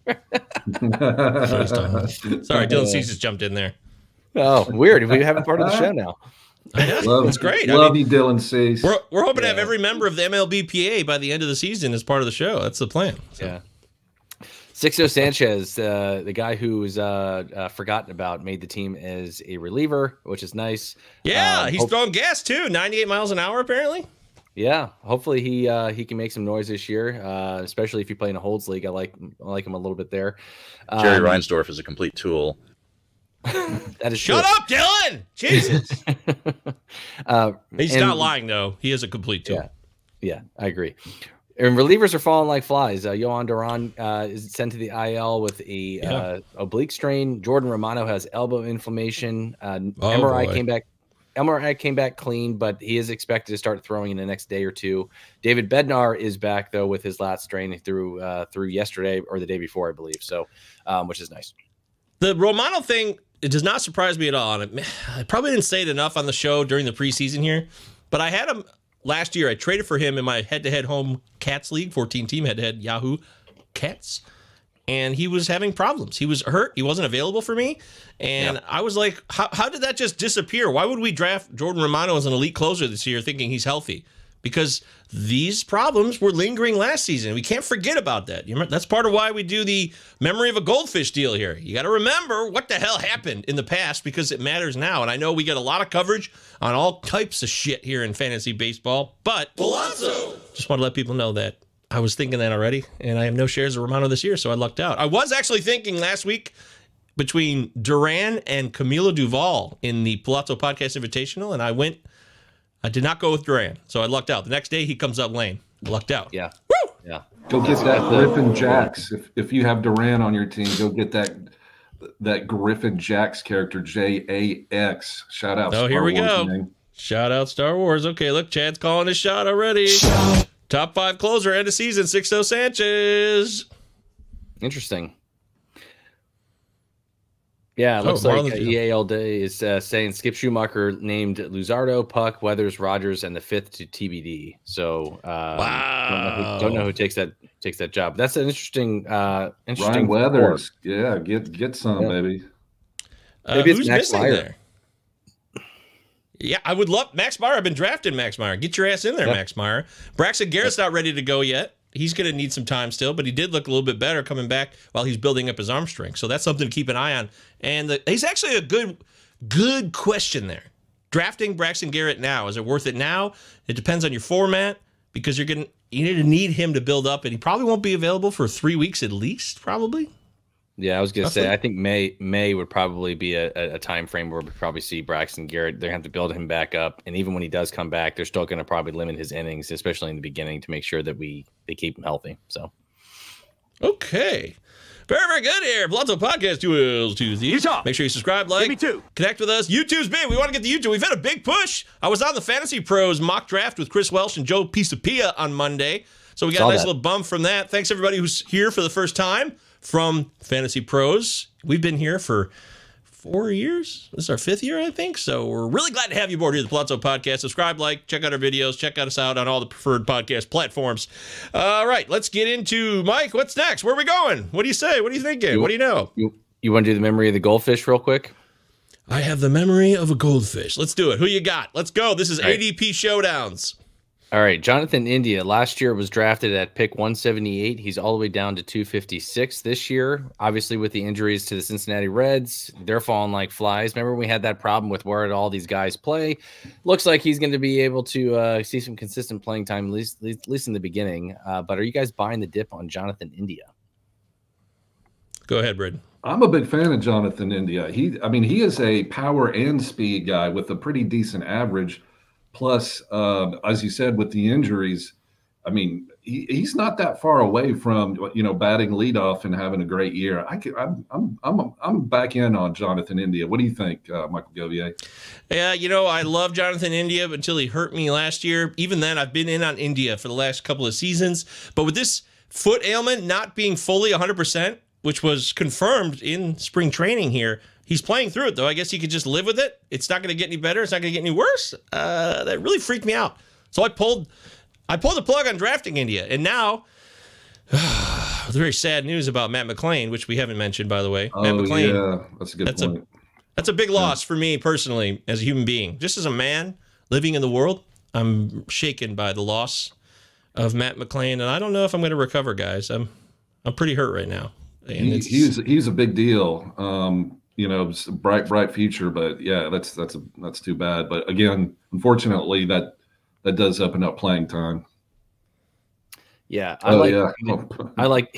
Sorry, Dylan Cease just jumped in there. Oh, weird. We have a part of the show now. Love, It's great. I Love mean, you, Dylan Cease. We're, we're hoping to have Yeah. every member of the M L B P A by the end of the season as part of the show. That's the plan. So. Yeah. Sixto Sanchez, uh, the guy who was uh, uh, forgotten about, made the team as a reliever, which is nice. Yeah, Um, he's hope- throwing gas too, ninety-eight miles an hour apparently. Yeah, hopefully he uh, he can make some noise this year, uh, especially if you play in a holds league. I like I like him a little bit there. Um, Jerry Reinsdorf is a complete tool. That is Shut true. up, Dylan! Jesus. uh, He's and- not lying though. He is a complete tool. Yeah, yeah, I agree. And relievers are falling like flies. Uh, Yohan Duran uh, is sent to the I L with a Yeah. uh, oblique strain. Jordan Romano has elbow inflammation. Uh, Oh, M R I boy. came back. M R I came back clean, but he is expected to start throwing in the next day or two. David Bednar is back though with his lat strain through uh, through yesterday or the day before, I believe. So, um, which is nice. The Romano thing, it does not surprise me at all. And it, I probably didn't say it enough on the show during the preseason here, but I had him last year. I traded for him in my head-to-head home Cats League, fourteen team head-to-head Yahoo Cats. And he was having problems. He was hurt. He wasn't available for me. And Yeah. I was like, how, how did that just disappear? Why would we draft Jordan Romano as an elite closer this year thinking he's healthy? Because these problems were lingering last season. We can't forget about that. You remember, that's part of why we do the memory of a goldfish deal here. You got to remember what the hell happened in the past because it matters now. And I know we get a lot of coverage on all types of shit here in fantasy baseball, but Palazzo! Just want to let people know that I was thinking that already, and I have no shares of Romano this year, so I lucked out. I was actually thinking last week between Duran and Camilo Duval in the Palazzo Podcast Invitational, and I went, I did not go with Duran, so I lucked out. The next day, he comes up lame. Lucked out. Yeah. Woo! Yeah. Go get that Griffin Jacks. If if you have Duran on your team, go get that that Griffin Jacks character, J A X. Shout out. Oh, Star here we Wars go. name. Shout out Star Wars. Okay, look, Chad's calling his shot already. Top five closer, end of season, Sixto Sanchez. Interesting. Yeah, it Oh, looks like Marlins, uh, yeah. E A L Day is uh, saying Skip Schumacher named Luzardo, Puck, Weathers, Rogers, and the fifth to T B D. So um, don't, know who, don't know who takes that takes that job. That's an interesting, uh, interesting. Ryan Weathers. Yeah, get get some, Yeah. baby. Uh, Maybe it's who's Max missing Meyer. there? Yeah, I would love Max Meyer. I've been drafting Max Meyer. Get your ass in there, Yeah. Max Meyer. Braxton Garrett's not ready to go yet. He's going to need some time still, but he did look a little bit better coming back while he's building up his arm strength. So that's something to keep an eye on. And the, he's actually a good, good question there. Drafting Braxton Garrett now, is it worth it now? It depends on your format because you're going to you need to need him to build up, and he probably won't be available for three weeks at least, probably. Yeah, I was gonna Roughly. say I think May May would probably be a, a, a time frame where we probably see Braxton Garrett. They're gonna have to build him back up, and even when he does come back, they're still gonna probably limit his innings, especially in the beginning, to make sure that we they keep him healthy. So Okay. Very, very good here. Palazzo Podcast, two L's, two Z's. Utah. Make sure you subscribe, like, Give me two. connect with us. YouTube's big. We want to get the YouTube. We've had a big push. I was on the Fantasy Pros mock draft with Chris Welsh and Joe Pisapia on Monday. So we got Saw a nice that. little bump from that. Thanks, everybody who's here for the first time from Fantasy Pros. We've been here for four years. This is our fifth year, I think. So we're really glad to have you aboard here at the Palazzo Podcast. Subscribe, like, check out our videos, check us out on all the preferred podcast platforms. All right, let's get into Mike. What's next? Where are we going? What do you say? What are you thinking? What do you know? you you want to do the memory of the goldfish real quick? I have the memory of a goldfish. Let's do it. Who you got? Let's go. This is All right. A D P Showdowns. All right, Jonathan India last year was drafted at pick one seventy-eight. He's all the way down to two fifty-six this year. Obviously, with the injuries to the Cincinnati Reds, they're falling like flies. Remember, we had that problem with where all these guys play. Looks like he's going to be able to uh, see some consistent playing time, at least, at least in the beginning. Uh, but are you guys buying the dip on Jonathan India? Go ahead, Brid. I'm a big fan of Jonathan India. He, I mean, he is a power and speed guy with a pretty decent average. Plus, uh, as you said, with the injuries, I mean, he, he's not that far away from, you know, batting leadoff and having a great year. I could, I'm, I'm, I'm, I'm back in on Jonathan India. What do you think, uh, Michael Govier? Yeah, you know, I love Jonathan India until he hurt me last year. Even then, I've been in on India for the last couple of seasons. But with this foot ailment not being fully one hundred percent, which was confirmed in spring training here, he's playing through it, though. I guess he could just live with it. It's not going to get any better. It's not going to get any worse. Uh, that really freaked me out. So I pulled I pulled the plug on drafting India. And now, the very sad news about Matt McClain, which we haven't mentioned, by the way. Oh, Matt McClain, yeah, that's a good that's point. a that's a big loss for me personally as a human being. Just as a man living in the world, I'm shaken by the loss of Matt McClain, and I don't know if I'm going to recover, guys. I'm I'm pretty hurt right now. And He, it's, he's he's a big deal. Um, you know, it's a bright bright future, but yeah, that's that's a, that's too bad. But again, unfortunately, that that does open up playing time. Yeah, I Oh like. yeah, I like.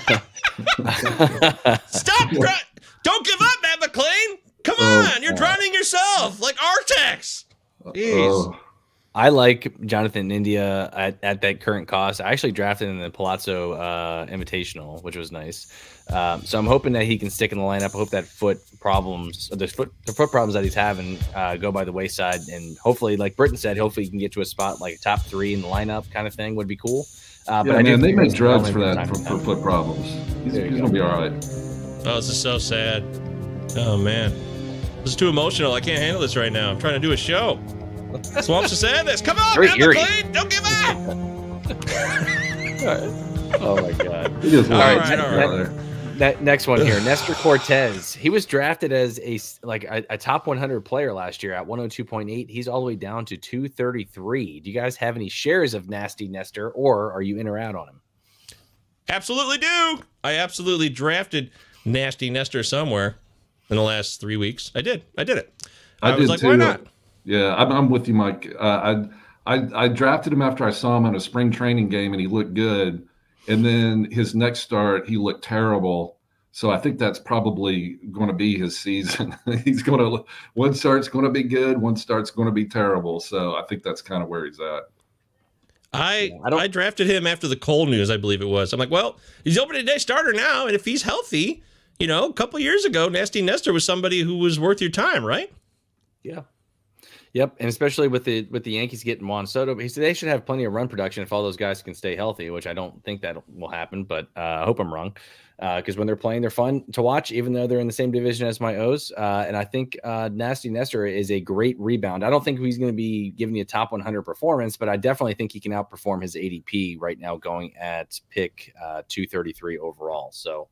Stop! Don't give up, Matt McLean. Come Oh, on, you're God. drowning yourself like Artex. Jeez. Oh, I like Jonathan India at, at that current cost. I actually drafted in the Palazzo uh, Invitational, which was nice. Um, so I'm hoping that he can stick in the lineup. I hope that foot problems, the foot, the foot problems that he's having, uh, go by the wayside. And hopefully, like Britton said, hopefully he can get to a spot like top three in the lineup, kind of thing would be cool. Uh, yeah, but I do man, they think make he's drugs going for that time for, to for time. foot problems. He's, There you he's go. gonna be all right. Oh, this is so sad. Oh man, this is too emotional. I can't handle this right now. I'm trying to do a show. Swamps to say this. Come on, Very Matt eerie. McLean. Don't give up. Oh my God! He is All all right, right. all right. That next one here, Nestor Cortez. He was drafted as a like a, a top one hundred player last year at one oh two point eight. He's all the way down to two thirty-three. Do you guys have any shares of Nasty Nestor, or are you in or out on him? Absolutely do. I absolutely drafted Nasty Nestor somewhere in the last three weeks. I did. I did it. I, I was did like, too. why not? Yeah, I'm, I'm with you, Mike. Uh, I, I I drafted him after I saw him on a spring training game, and he looked good. And then his next start, he looked terrible. So I think that's probably going to be his season. He's going to one start's going to be good, one start's going to be terrible. So I think that's kind of where he's at. I, I don't- I drafted him after the Cole news, I believe it was. I'm like, well, he's opening day starter now, and if he's healthy, you know, a couple years ago, Nasty Nestor was somebody who was worth your time, right? Yeah. Yep, and especially with the with the Yankees getting Juan Soto, he said they should have plenty of run production if all those guys can stay healthy, which I don't think that will happen, but uh, I hope I'm wrong. Because uh, when they're playing, they're fun to watch, even though they're in the same division as my O's. Uh, and I think uh, Nasty Nestor is a great rebound. I don't think he's going to be giving you a top one hundred performance, but I definitely think he can outperform his A D P right now, going at pick uh, two thirty-three overall. So,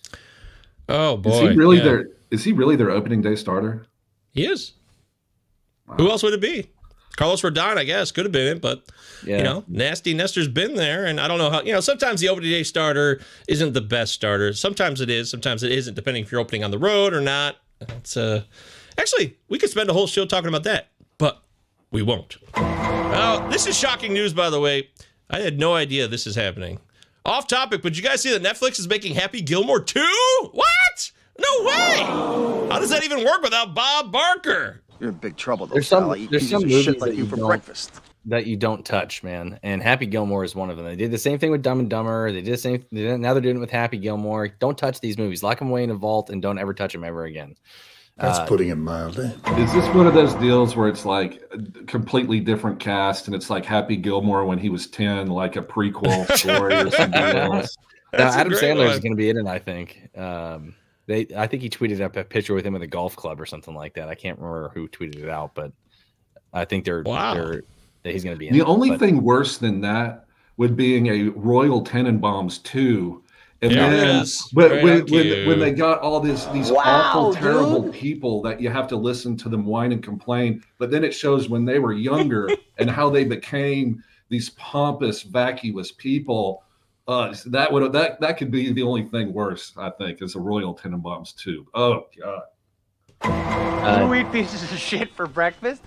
Oh, boy. Is he really yeah. their is he really their opening day starter? He is. Wow. Who else would it be? Carlos Rodon, I guess, could have been it, but yeah. you know, Nasty Nestor's been there, and I don't know how. You know, sometimes the opening day starter isn't the best starter. Sometimes it is. Sometimes it isn't, depending if you're opening on the road or not. It's uh, actually, we could spend a whole show talking about that, but we won't. Well, this is shocking news, by the way. I had no idea this is happening. Off topic, but you guys see that Netflix is making Happy Gilmore two? What? No way! How does that even work without Bob Barker? You're in big trouble, though, There's some- pal. I eat there's pieces some of movies shit like that you you for don't- breakfast. that you don't touch, man. And Happy Gilmore is one of them. They did the same thing with Dumb and Dumber. They did the same. They did, now they're doing it with Happy Gilmore. Don't touch these movies. Lock them away in a vault and don't ever touch them ever again. That's Uh, putting it mildly. Is this one of those deals where it's like a completely different cast and it's like Happy Gilmore when he was ten, like a prequel story or something else? Now, That's a Adam great Sandler is one. going to be in it, I think. Um, they, I think he tweeted up a picture with him at the golf club or something like that. I can't remember who tweeted it out, but I think they're, Wow. they're that he's going to be in The it. only But thing worse than that would being a Royal Tenenbaums two. And There it then, is. but Right when, on when, cue. when they got all this these Wow, awful, terrible dude. people that you have to listen to them whine and complain, but then it shows when they were younger and how they became these pompous, vacuous people. Uh, that would that that could be the only thing worse, I think, is a Royal Tenenbaums two. Oh God. uh, You eat pieces of shit for breakfast?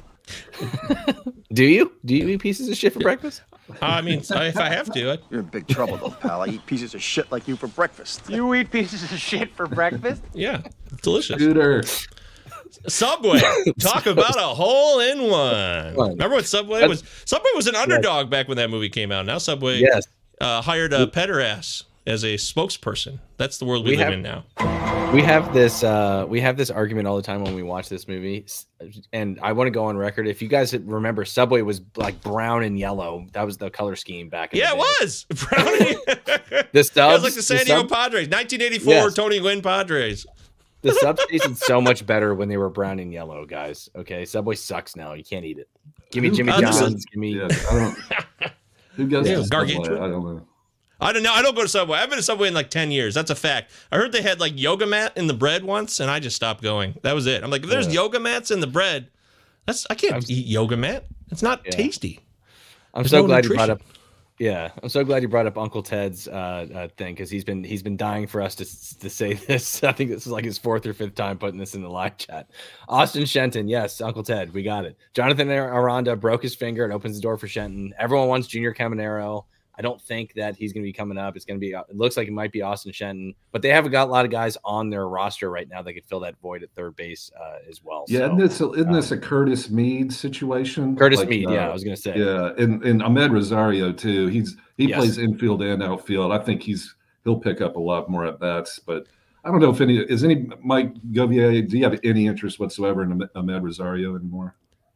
do you? Do you eat pieces of shit for breakfast? I mean, if I have to, I, You're in big trouble, though, pal. I eat pieces of shit like you for breakfast. You eat pieces of shit for breakfast? yeah, it's delicious. Scooter. Subway, talk about a hole in one. Fun. Remember when Subway was Subway was an underdog back when that movie came out. Now Subway Yes. uh, hired a pederast as a spokesperson. That's the world we, We live have- in now. We have this uh we have this argument all the time when we watch this movie, S- and I want to go on record. If you guys remember, Subway was like brown and yellow. That was the color scheme back in Yeah, the it day. was. Brownie. The It subs, was like the San Diego sub- Padres, nineteen eighty-four Yes. Tony Gwynn Padres. the subs tasted so much better when they were brown and yellow, guys. Okay, Subway sucks now. You can't eat it. Give me Who- Jimmy Uh, this is- John's. Give me. Yeah, I don't. Who goes Yeah, to Subway? gargantuan. I don't know. I don't know. I don't go to Subway. I've been to Subway in like ten years. That's a fact. I heard they had like yoga mat in the bread once, and I just stopped going. That was it. I'm like, if there's Yeah. yoga mats in the bread, that's I can't I'm- eat yoga mat. It's not Yeah. tasty. I'm There's so no glad you brought nutrition. up. Yeah, I'm so glad you brought up Uncle Ted's uh, uh, thing because he's been he's been dying for us to to say this. I think this is like his fourth or fifth time putting this in the live chat. Austin Shenton, yes, Uncle Ted, we got it. Jonathan Aranda broke his finger. It opens the door for Shenton. Everyone wants Junior Caminero. I don't think that he's going to be coming up. It's going to be. It looks like it might be Austin Shenton, but they have got a lot of guys on their roster right now that could fill that void at third base uh, as well. Yeah, so, isn't this, isn't um, this a Curtis Mead situation? Curtis like, Mead, uh, yeah, I was going to say. Yeah, and, and Ahmed Rosario too. He's he Yes. plays infield and outfield. I think he's he'll pick up a lot more at bats. But I don't know if any is any Mike Govier. Do you have any interest whatsoever in Ahmed Rosario anymore?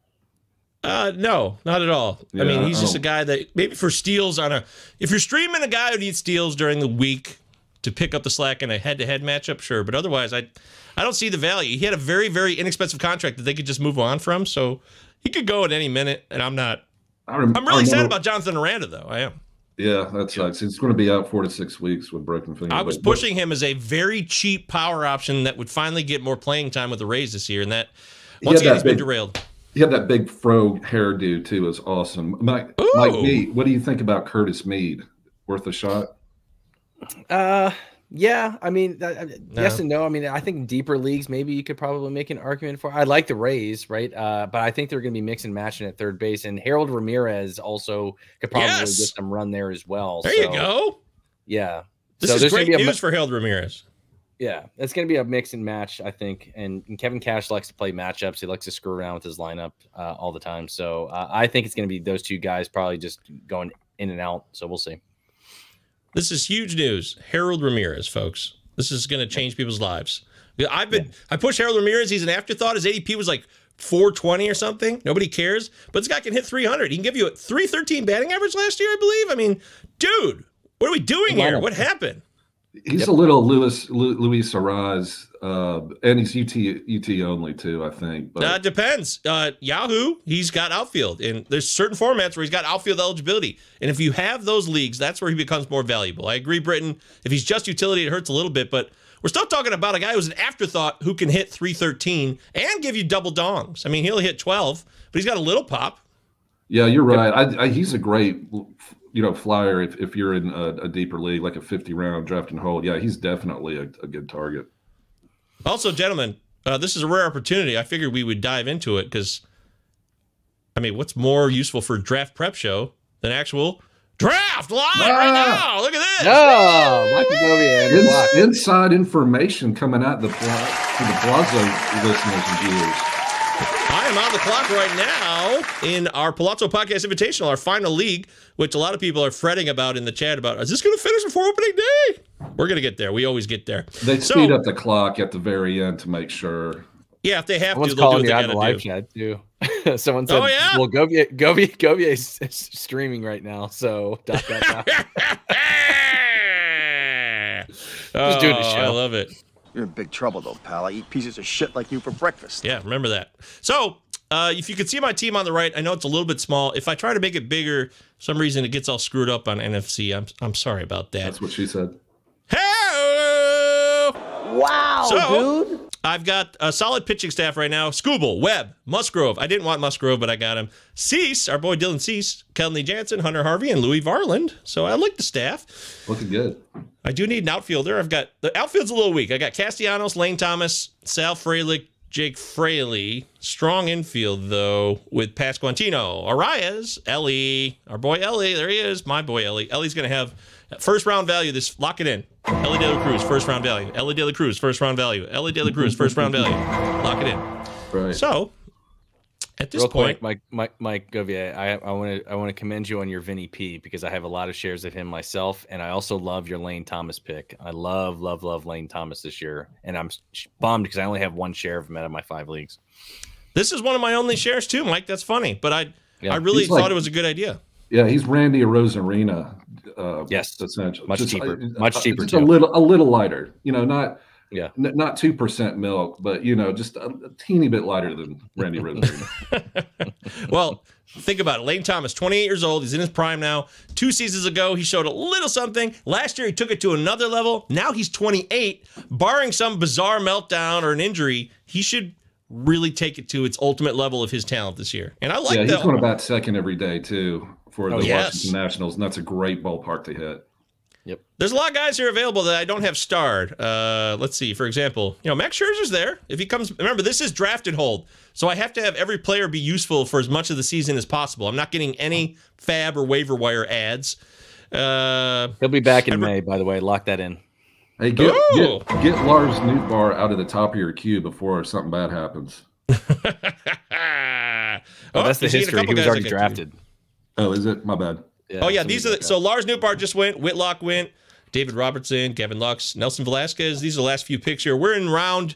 Uh, no, not at all. Yeah, I mean, he's I just a don't- guy that maybe for steals on a. If you're streaming a guy who needs steals during the week to pick up the slack in a head-to-head matchup, sure. But otherwise, I, I don't see the value. He had a very, very inexpensive contract that they could just move on from, so he could go at any minute. And I'm not. I rem- I'm really I sad remember- about Jonathan Aranda, though. I am. Yeah, that sucks. It's going to be out four to six weeks with broken finger. I was But- pushing him as a very cheap power option that would finally get more playing time with the Rays this year, and that He once had again that he's been big- derailed. He had that big fro hairdo too. It was awesome. Mike, Ooh. Mike Mead, what do you think about Curtis Mead? Worth a shot? Uh, yeah. I mean, uh, No. yes and no. I mean, I think in deeper leagues, maybe you could probably make an argument for. I like the Rays, right? Uh, but I think they're going to be mixing and matching at third base, and Harold Ramirez also could probably Yes. get some run there as well. There so, you go. Yeah. This So is there's gonna great be a news mu- for Harold Ramirez. Yeah, it's going to be a mix and match, I think. And, and Kevin Cash likes to play matchups. He likes to screw around with his lineup uh, all the time. So uh, I think it's going to be those two guys probably just going in and out. So we'll see. This is huge news. Harold Ramirez, folks. This is going to change people's lives. I've been yeah. I pushed Harold Ramirez. He's an afterthought. His A D P was like four twenty or something. Nobody cares. But this guy can hit three hundred. He can give you a three thirteen batting average last year, I believe. I mean, dude, what are we doing here? What happened? He's Yep. a little Luis Lu- Luis Araz, uh, and he's U T U T only too, I think. But Uh, depends. Uh, Yahoo, he's got outfield, and there's certain formats where he's got outfield eligibility. And if you have those leagues, that's where he becomes more valuable. I agree, Britton. If he's just utility, it hurts a little bit, but we're still talking about a guy who's an afterthought who can hit three thirteen and give you double dongs. I mean, he'll hit twelve, but he's got a little pop. yeah, you're right. I, I, he's a great, you know, flyer if, if you're in a, a deeper league, like a fifty round draft and hold. Yeah, he's definitely a, a good target. Also, gentlemen, uh, this is a rare opportunity. I figured we would dive into it because, I mean, what's more useful for a draft prep show than actual draft live Ah! right now? Look at this. Oh, Michael Govier. Ins- inside information coming out the Pla- to the Palazzo listeners and viewers. I am on the clock right now in our Palazzo Podcast Invitational, our final league, which a lot of people are fretting about in the chat about, is this going to finish before opening day? We're going to get there. We always get there. They So- speed up the clock at the very end to make sure. Yeah, if they have Someone's to, they'll do calling what you they out in the got live to do. chat too. Someone said, Oh, yeah? "Well, Govier, Govier, Govier is, is streaming right now." So, dot, dot, dot. oh, doing his I show. love it. You're in big trouble, though, pal. I eat pieces of shit like you for breakfast. Yeah, remember that. So, uh, if you could see my team on the right, I know it's a little bit small. If I try to make it bigger, for some reason it gets all screwed up on N F C. I'm I'm sorry about that. That's what she said. Hey! Wow, So, dude. I've got a solid pitching staff right now. Scooble, Webb, Musgrove. I didn't want Musgrove, but I got him. Cease, our boy Dylan Cease, Kelly Jansen, Hunter Harvey, and Louis Varland. So I like the staff. Looking good. I do need an outfielder. I've got the outfield's a little weak. I got Castellanos, Lane Thomas, Sal Frelick, Jake Fraley. Strong infield though with Pasquantino, Arias, Ellie, our boy Ellie. There he is, my boy Ellie. Ellie's gonna have first round value. This lock it in. Ellie De La Cruz, first round value. Ellie De La Cruz, first round value. Ellie De La Cruz, first round value. Lock it in. Right. So at this Real point, quick, Mike, Mike, Mike Govier, I I want to I want to commend you on your Vinny P because I have a lot of shares of him myself, and I also love your Lane Thomas pick. I love, love, love Lane Thomas this year, and I'm sh- bummed because I only have one share of him out of my five leagues. this is one of my only shares too, Mike. That's funny, but I Yeah. I really He's thought like- it was a good idea. Yeah, he's Randy Rosarina. Uh, Yes. essentially. Much cheaper. Much uh, cheaper, Just a too. little, a little lighter. You know, not Yeah. n- not two percent milk, but you know, just a, a teeny bit lighter than Randy Rosarina. Well, think about it. Lane Thomas, twenty-eight years old. He's in his prime now. Two seasons ago, he showed a little something. Last year, he took it to another level. Now he's twenty-eight. Barring some bizarre meltdown or an injury, he should really take it to its ultimate level of his talent this year. And I like yeah, he's that. going to bat second every day too. for Oh, the yes. Washington Nationals, and that's a great ballpark to hit. Yep. There's a lot of guys here available that I don't have starred. Uh, let's see. For example, you know, Max Scherzer's there. If he comes, remember, this is draft and hold. So I have to have every player be useful for as much of the season as possible. I'm not getting any fab or waiver wire ads. Uh, He'll be back in Edward- May, by the way. Lock that in. Hey, get, Ooh. get, get Lars Nootbaar out of the top of your queue before something bad happens. oh, Oh, that's the there's even a history. couple He was guys I already got to- drafted. Oh, is it? My bad. Oh, yeah. so These he's are the, back so up. Lars Nootbaar just went. Whitlock went. David Robertson, Gavin Lux, Nelson Velasquez. These are the last few picks here. We're in round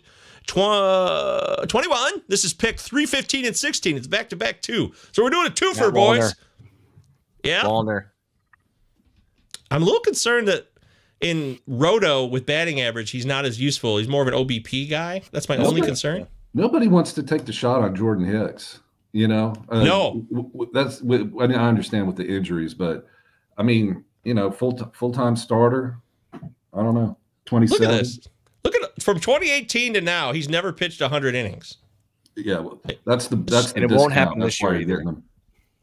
tw- twenty-one. This is pick three fifteen and sixteen. It's back to back two. So we're doing a twofer, Matt boys. Wallner. Yeah. Wallner. I'm a little concerned that in Roto with batting average, he's not as useful. He's more of an O B P guy. That's my only Okay. concern. Nobody wants to take the shot on Jordan Hicks. You know, uh, No. w- w- that's. w- I mean, I understand with the injuries, but I mean, you know, full t- full time starter. I don't know. Look twenty-seven. at this. Look at from twenty eighteen to now, he's never pitched one hundred innings. Yeah, well, that's the that's the And it won't discount. happen That's this why year you're either. getting him.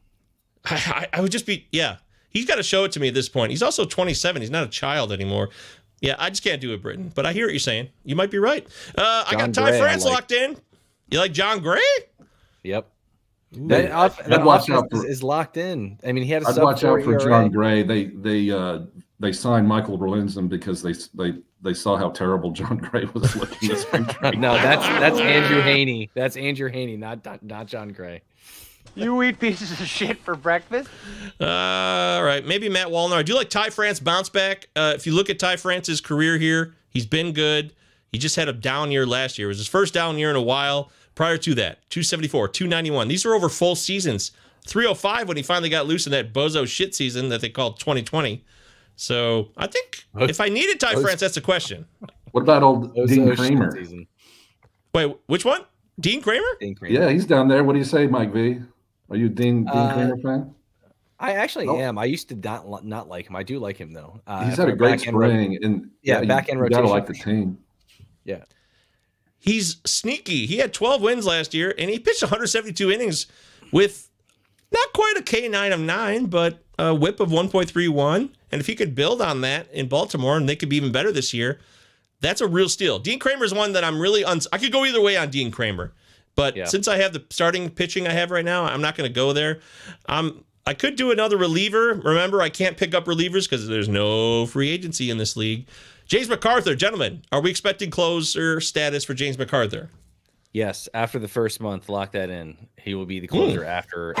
I, I, I would just be, yeah. He's got to show it to me at this point. He's also twenty-seven. He's not a child anymore. Yeah, I just can't do it, Britton. But I hear what you're saying. You might be right. Uh, I got John Ty Gray, I France like. locked in. You like John Gray? Yep. That, off, I'd that watch offense out for- is, is locked in. I mean, he had a I'd sub watch out for E R A. John Gray. They they uh, they signed Michael Berlinson because they they they saw how terrible John Gray was looking this spring training. No, that's that's Andrew Haney. That's Andrew Haney, not not, not John Gray. You eat pieces of shit for breakfast? Uh, all right. Maybe Matt Wallner. I do like Ty France bounce back. Uh, if you look at Ty France's career here, he's been good. He just had a down year last year. It was his first down year in a while. Prior to that, two seventy-four, two ninety-one. These are over full seasons. three oh five when he finally got loose in that bozo shit season that they called twenty twenty. So I think if I needed Ty Those- France, that's the question. What about old Those- Dean those shit Kramer? season. Wait, which one? Dean Kramer? Dean Kramer. Yeah, he's down there. What do you say, Mike V? Are you a Dean Dean Uh, Kramer fan? I actually Oh. am. I used to not li- not like him. I do like him though. Uh, He's had a for great back-end ro- spring, and Yeah, you- back-end you gotta rotation like for the sure. team. Yeah. He's sneaky. He had twelve wins last year, and he pitched one hundred seventy-two innings with not quite a K nine of nine, but a whip of one point three one. And if he could build on that in Baltimore, and they could be even better this year, that's a real steal. Dean Kramer's one that I'm really uns- I could go either way on Dean Kramer, but Yeah. since I have the starting pitching I have right now, I'm not going to go there. Um, I could do another reliever. Remember, I can't pick up relievers because there's no free agency in this league. James MacArthur, gentlemen, are we expecting closer status for James MacArthur? Yes, after the first month, lock that in. He will be the closer after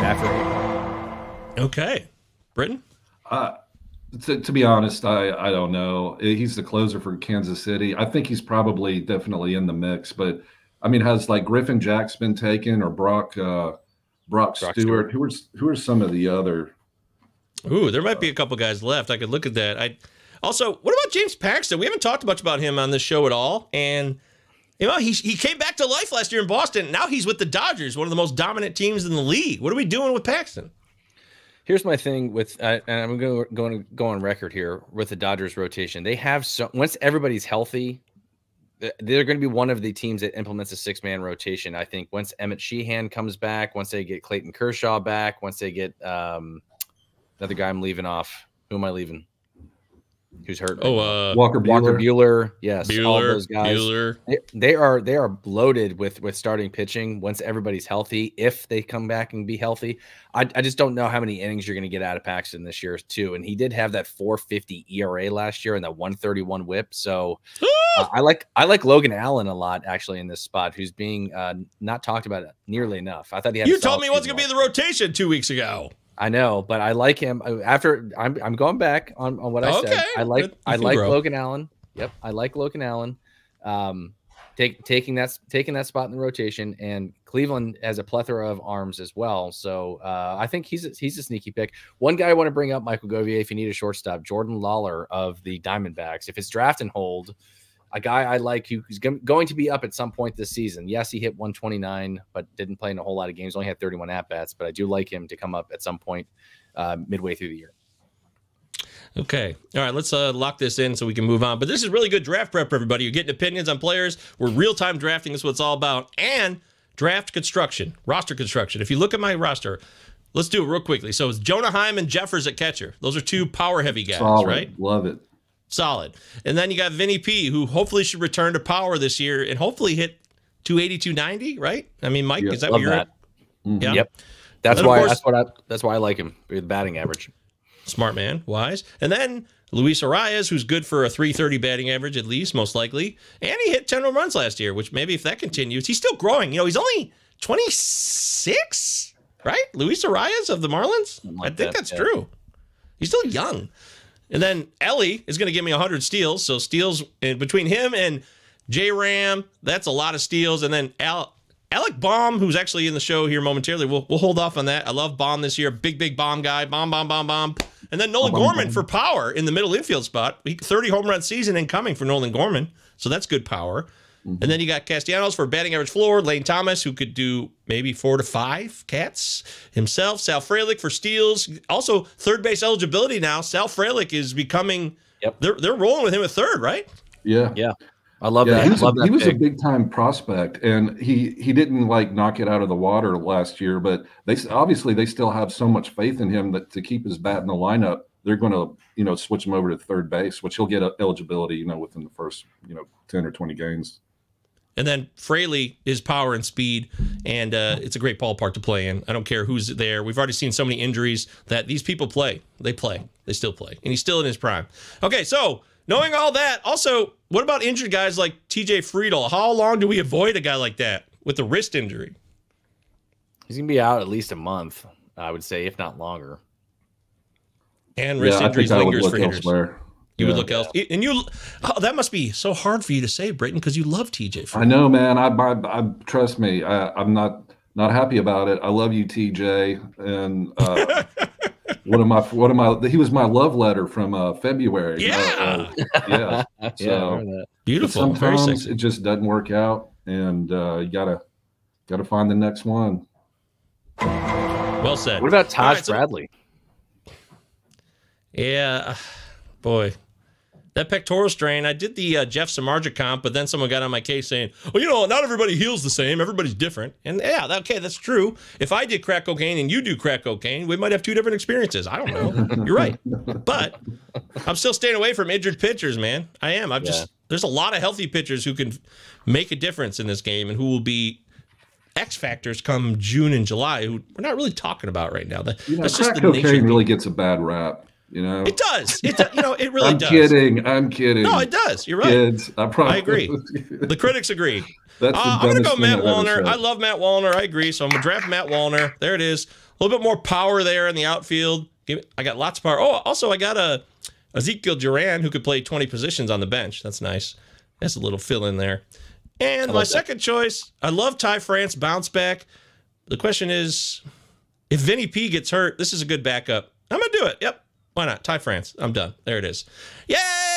after. Okay. Britton? Uh, to, to be honest, I, I don't know. He's the closer for Kansas City. I think he's probably definitely in the mix, but I mean, has like Griffin Jack's been taken or Brock uh, Brock, Brock Stewart? Stewart. Who are who are some of the other? Ooh, there might be a couple guys left. I could look at that. I also, what about James Paxton? We haven't talked much about him on this show at all. And you know, he he came back to life last year in Boston. Now he's with the Dodgers, one of the most dominant teams in the league. What are we doing with Paxton? Here's my thing with, uh, and I'm going to going to go on record here with the Dodgers rotation. They have so once everybody's healthy, th- they're going to be one of the teams that implements a six man rotation. I think once Emmett Sheehan comes back, once they get Clayton Kershaw back, once they get um, another guy I'm leaving off. Who am I leaving? Who's hurt? Oh, uh, Walker Buehler. Walker Bueller. Yes, all Bueller, those guys. Bueller. They, they are they are loaded with with starting pitching once everybody's healthy. If they come back and be healthy, I, I just don't know how many innings you're going to get out of Paxton this year too. And he did have that four fifty E R A last year and that one thirty-one WHIP. So uh, I like I like Logan Allen a lot actually in this spot, who's being uh, not talked about nearly enough. I thought he had. You a solid told me he wasn't season going to be in the rotation two weeks ago. I know, but I like him. After I'm, I'm going back on, on what I Okay. said. I like, Good. I You can like grow. Logan Allen. Yep, I like Logan Allen. Um, take taking that taking that spot in the rotation, and Cleveland has a plethora of arms as well. So uh, I think he's a, he's a sneaky pick. One guy I want to bring up, Michael Govier, if you need a shortstop, Jordan Lawler of the Diamondbacks. If it's draft and hold, a guy I like who's going to be up at some point this season. Yes, he hit one twenty-nine, but didn't play in a whole lot of games. Only had thirty-one at bats, but I do like him to come up at some point uh, midway through the year. Okay. All right. Let's uh, lock this in so we can move on. But this is really good draft prep for everybody. You're getting opinions on players. We're real time drafting. Is what it's all about. And draft construction, roster construction. If you look at my roster, let's do it real quickly. So it's Jonah Heim and Jeffers at catcher. Those are two power heavy guys, Solid. right? Love it. Solid. And then you got Vinny P, who hopefully should return to power this year and hopefully hit two eighty, two ninety, right? I mean, Mike, Yep. is that Love what you're that. at? Mhm. Yeah. Yep. That's And of why. course- that's what I. That's why I like him. The batting average. Smart man, wise. And then Luis Arias, who's good for a three thirty batting average at least, most likely. And he hit ten home runs last year, which maybe if that continues, he's still growing. You know, he's only twenty-six, right? Luis Arias of the Marlins? Something I like think that, that's yeah. true. He's still young. And then Ellie is going to give me one hundred steals. So steals in between him and J-Ram, that's a lot of steals. And then Al, Alec Baum, who's actually in the show here momentarily, we'll, we'll hold off on that. I love Baum this year. Big, big Baum guy. Baum, Baum, Baum, Baum. And then Nolan Gorman for power in the middle infield spot. He- thirty home run season incoming for Nolan Gorman. So that's good power. And then you got Castellanos for batting average floor. Lane Thomas, who could do maybe four to five cats himself. Sal Frelick for steals. Also, third base eligibility now. Sal Frelick is becoming, Yep. they're, they're rolling with him at third, right? Yeah. Yeah. I love Yeah, that. he was, love a, that he was a pick. big time prospect, and he he didn't like knock it out of the water last year. But they s- obviously they still have so much faith in him that to keep his bat in the lineup, they're going to you know switch him over to third base, which he'll get a, eligibility you know within the first you know ten or twenty games. And then Fraley is power and speed, and uh, it's a great ballpark to play in. I don't care who's there. We've already seen so many injuries that these people play. They play. They still play. And he's still in his prime. Okay, so knowing all that, also, what about injured guys like T J Friedel? How long do we avoid a guy like that with a wrist injury? He's gonna be out at least a month, I would say, if not longer. And wrist yeah, I injuries think I would lingers look for hitters. elsewhere. You Yeah. would look else. And you, oh, that must be so hard for you to say, Brayton, because you love T J I Friedel. know, man. I, I, I trust me. I, I'm not not happy about it. I love you, T J. And uh, one of my one of my he was my love letter from uh, February. Yeah. Uh, uh, yeah. Yeah, I So remember that. but Beautiful. Very sometimes sexy. it just doesn't work out, and uh, you gotta gotta find the next one. Well said. What about All Taj right, so- Bradley? Yeah, boy, that pectoral strain. I did the uh, Jeff Samardzija comp, but then someone got on my case saying, "Well, you know, not everybody heals the same. Everybody's different." And yeah, that, okay, that's true. If I did crack cocaine and you do crack cocaine, we might have two different experiences. I don't know. You're right, but I'm still staying away from injured pitchers, man. I am. I've Yeah. just there's a lot of healthy pitchers who can make a difference in this game and who will be X factors come June and July. Who we're not really talking about right now. That, You know, that's just crack the nature. cocaine of really it. gets a bad rap. You know, It does. It do- you know it really I'm does. kidding. I'm kidding. No, it does. You're right. Kids, I, promise. I agree. The critics agree. That's the Uh, I'm going to dumbest go thing Matt I've ever Wallner. said. I love Matt Wallner. I agree. So I'm going to draft Matt Wallner. There it is. A little bit more power there in the outfield. Give it- I got lots of power. Oh, also, I got a Ezekiel Duran who could play twenty positions on the bench. That's nice. That's a little fill in there. And my that. second choice, I love Ty France bounce back. The question is, if Vinny P gets hurt, this is a good backup. I'm going to do it. Yep. Why not? Ty France. I'm done. There it is. Yay!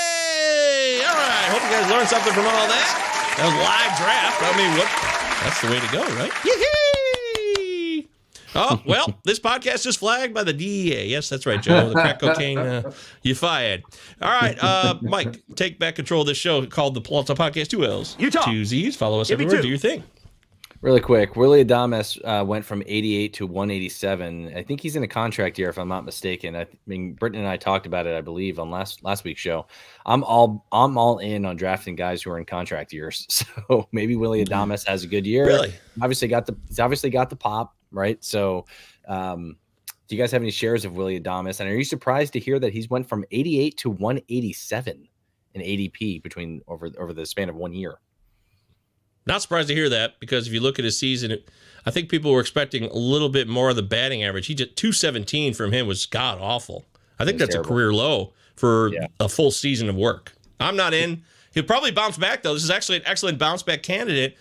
All right. Hope you guys learned something from all that. That was live draft. I mean, what? That's the way to go, right? Yee-hee! Oh, well, this podcast is flagged by the D E A. Yes, that's right, Joe. The crack cocaine, uh, you fired. All right, uh, Mike, take back control of this show called the Plata Podcast. Two L's, Utah. two Z's. Follow us Give me everywhere. two. Do your thing. Really quick, Willie Adames uh, went from eighty-eight to one eighty-seven. I think he's in a contract year, if I'm not mistaken. I mean, Britton and I talked about it, I believe, on last last week's show. I'm all I'm all in on drafting guys who are in contract years. So maybe Willie Adames has a good year. Really? Obviously got the he's obviously got the pop, right? So, um, do you guys have any shares of Willie Adames? And are you surprised to hear that he's went from eighty-eight to one eighty-seven in A D P between over over the span of one year? Not surprised to hear that, because if you look at his season, it, I think people were expecting a little bit more of the batting average. He just two seventeen from him was god awful. I think That's that's terrible. a career low for Yeah. a full season of work. I'm not in. He'll probably bounce back though. This is actually an excellent bounce back candidate,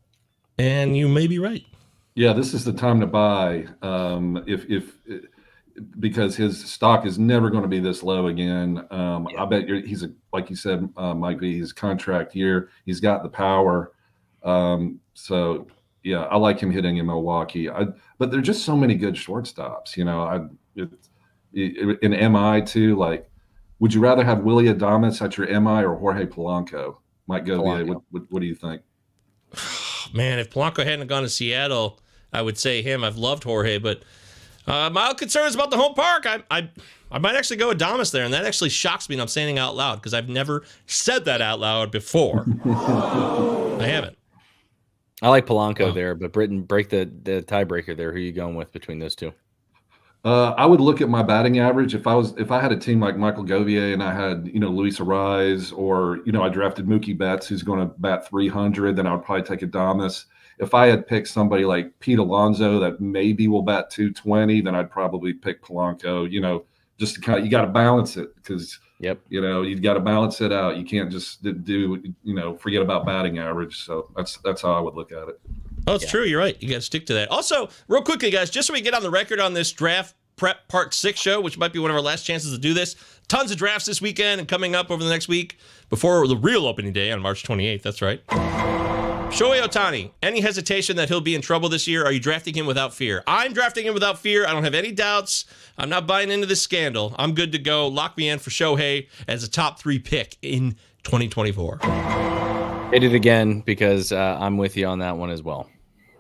and you may be right. Yeah, this is the time to buy. Um, if if because his stock is never going to be this low again. Um, Yeah. I bet you're, he's a like you said, uh, Mike V. He's contract year. He's got the power. Um, so yeah, I like him hitting in Milwaukee. I, but there's just so many good shortstops. You know, I it, it, in M I too. Like, would you rather have Willie Adames at your M I or Jorge Polanco? Might go. Polanco. What, what, what do you think? Man, if Polanco hadn't gone to Seattle, I would say him. I've loved Jorge, but Uh, mild concerns about the home park. I, I, I might actually go Adames there, and that actually shocks me. And I'm saying it out loud because I've never said that out loud before. I haven't. I like Polanco Oh. there, but Britain break the the tiebreaker there. Who are you going with between those two? Uh, I would look at my batting average if I was if I had a team like Michael Govier and I had you know Luis Ariz, or you know I drafted Mookie Betts who's going to bat three hundred, then I would probably take Adames. If I had picked somebody like Pete Alonso that maybe will bat two twenty, then I'd probably pick Polanco. You know, just to kind of, you got to balance it because Yep. you know you got to balance it out. You can't just do you know forget about batting average. So that's that's how I would look at it. Oh, it's yeah. true. You're right. You got to stick to that. Also, real quickly, guys, just so we get on the record on this draft prep part six show, which might be one of our last chances to do this. Tons of drafts this weekend and coming up over the next week before the real opening day on March twenty-eighth. That's right. Shohei Ohtani, any hesitation that he'll be in trouble this year? Are you drafting him without fear? I'm drafting him without fear. I don't have any doubts. I'm not buying into this scandal. I'm good to go. Lock me in for Shohei as a top three pick in twenty twenty-four. Hit it again because uh, I'm with you on that one as well.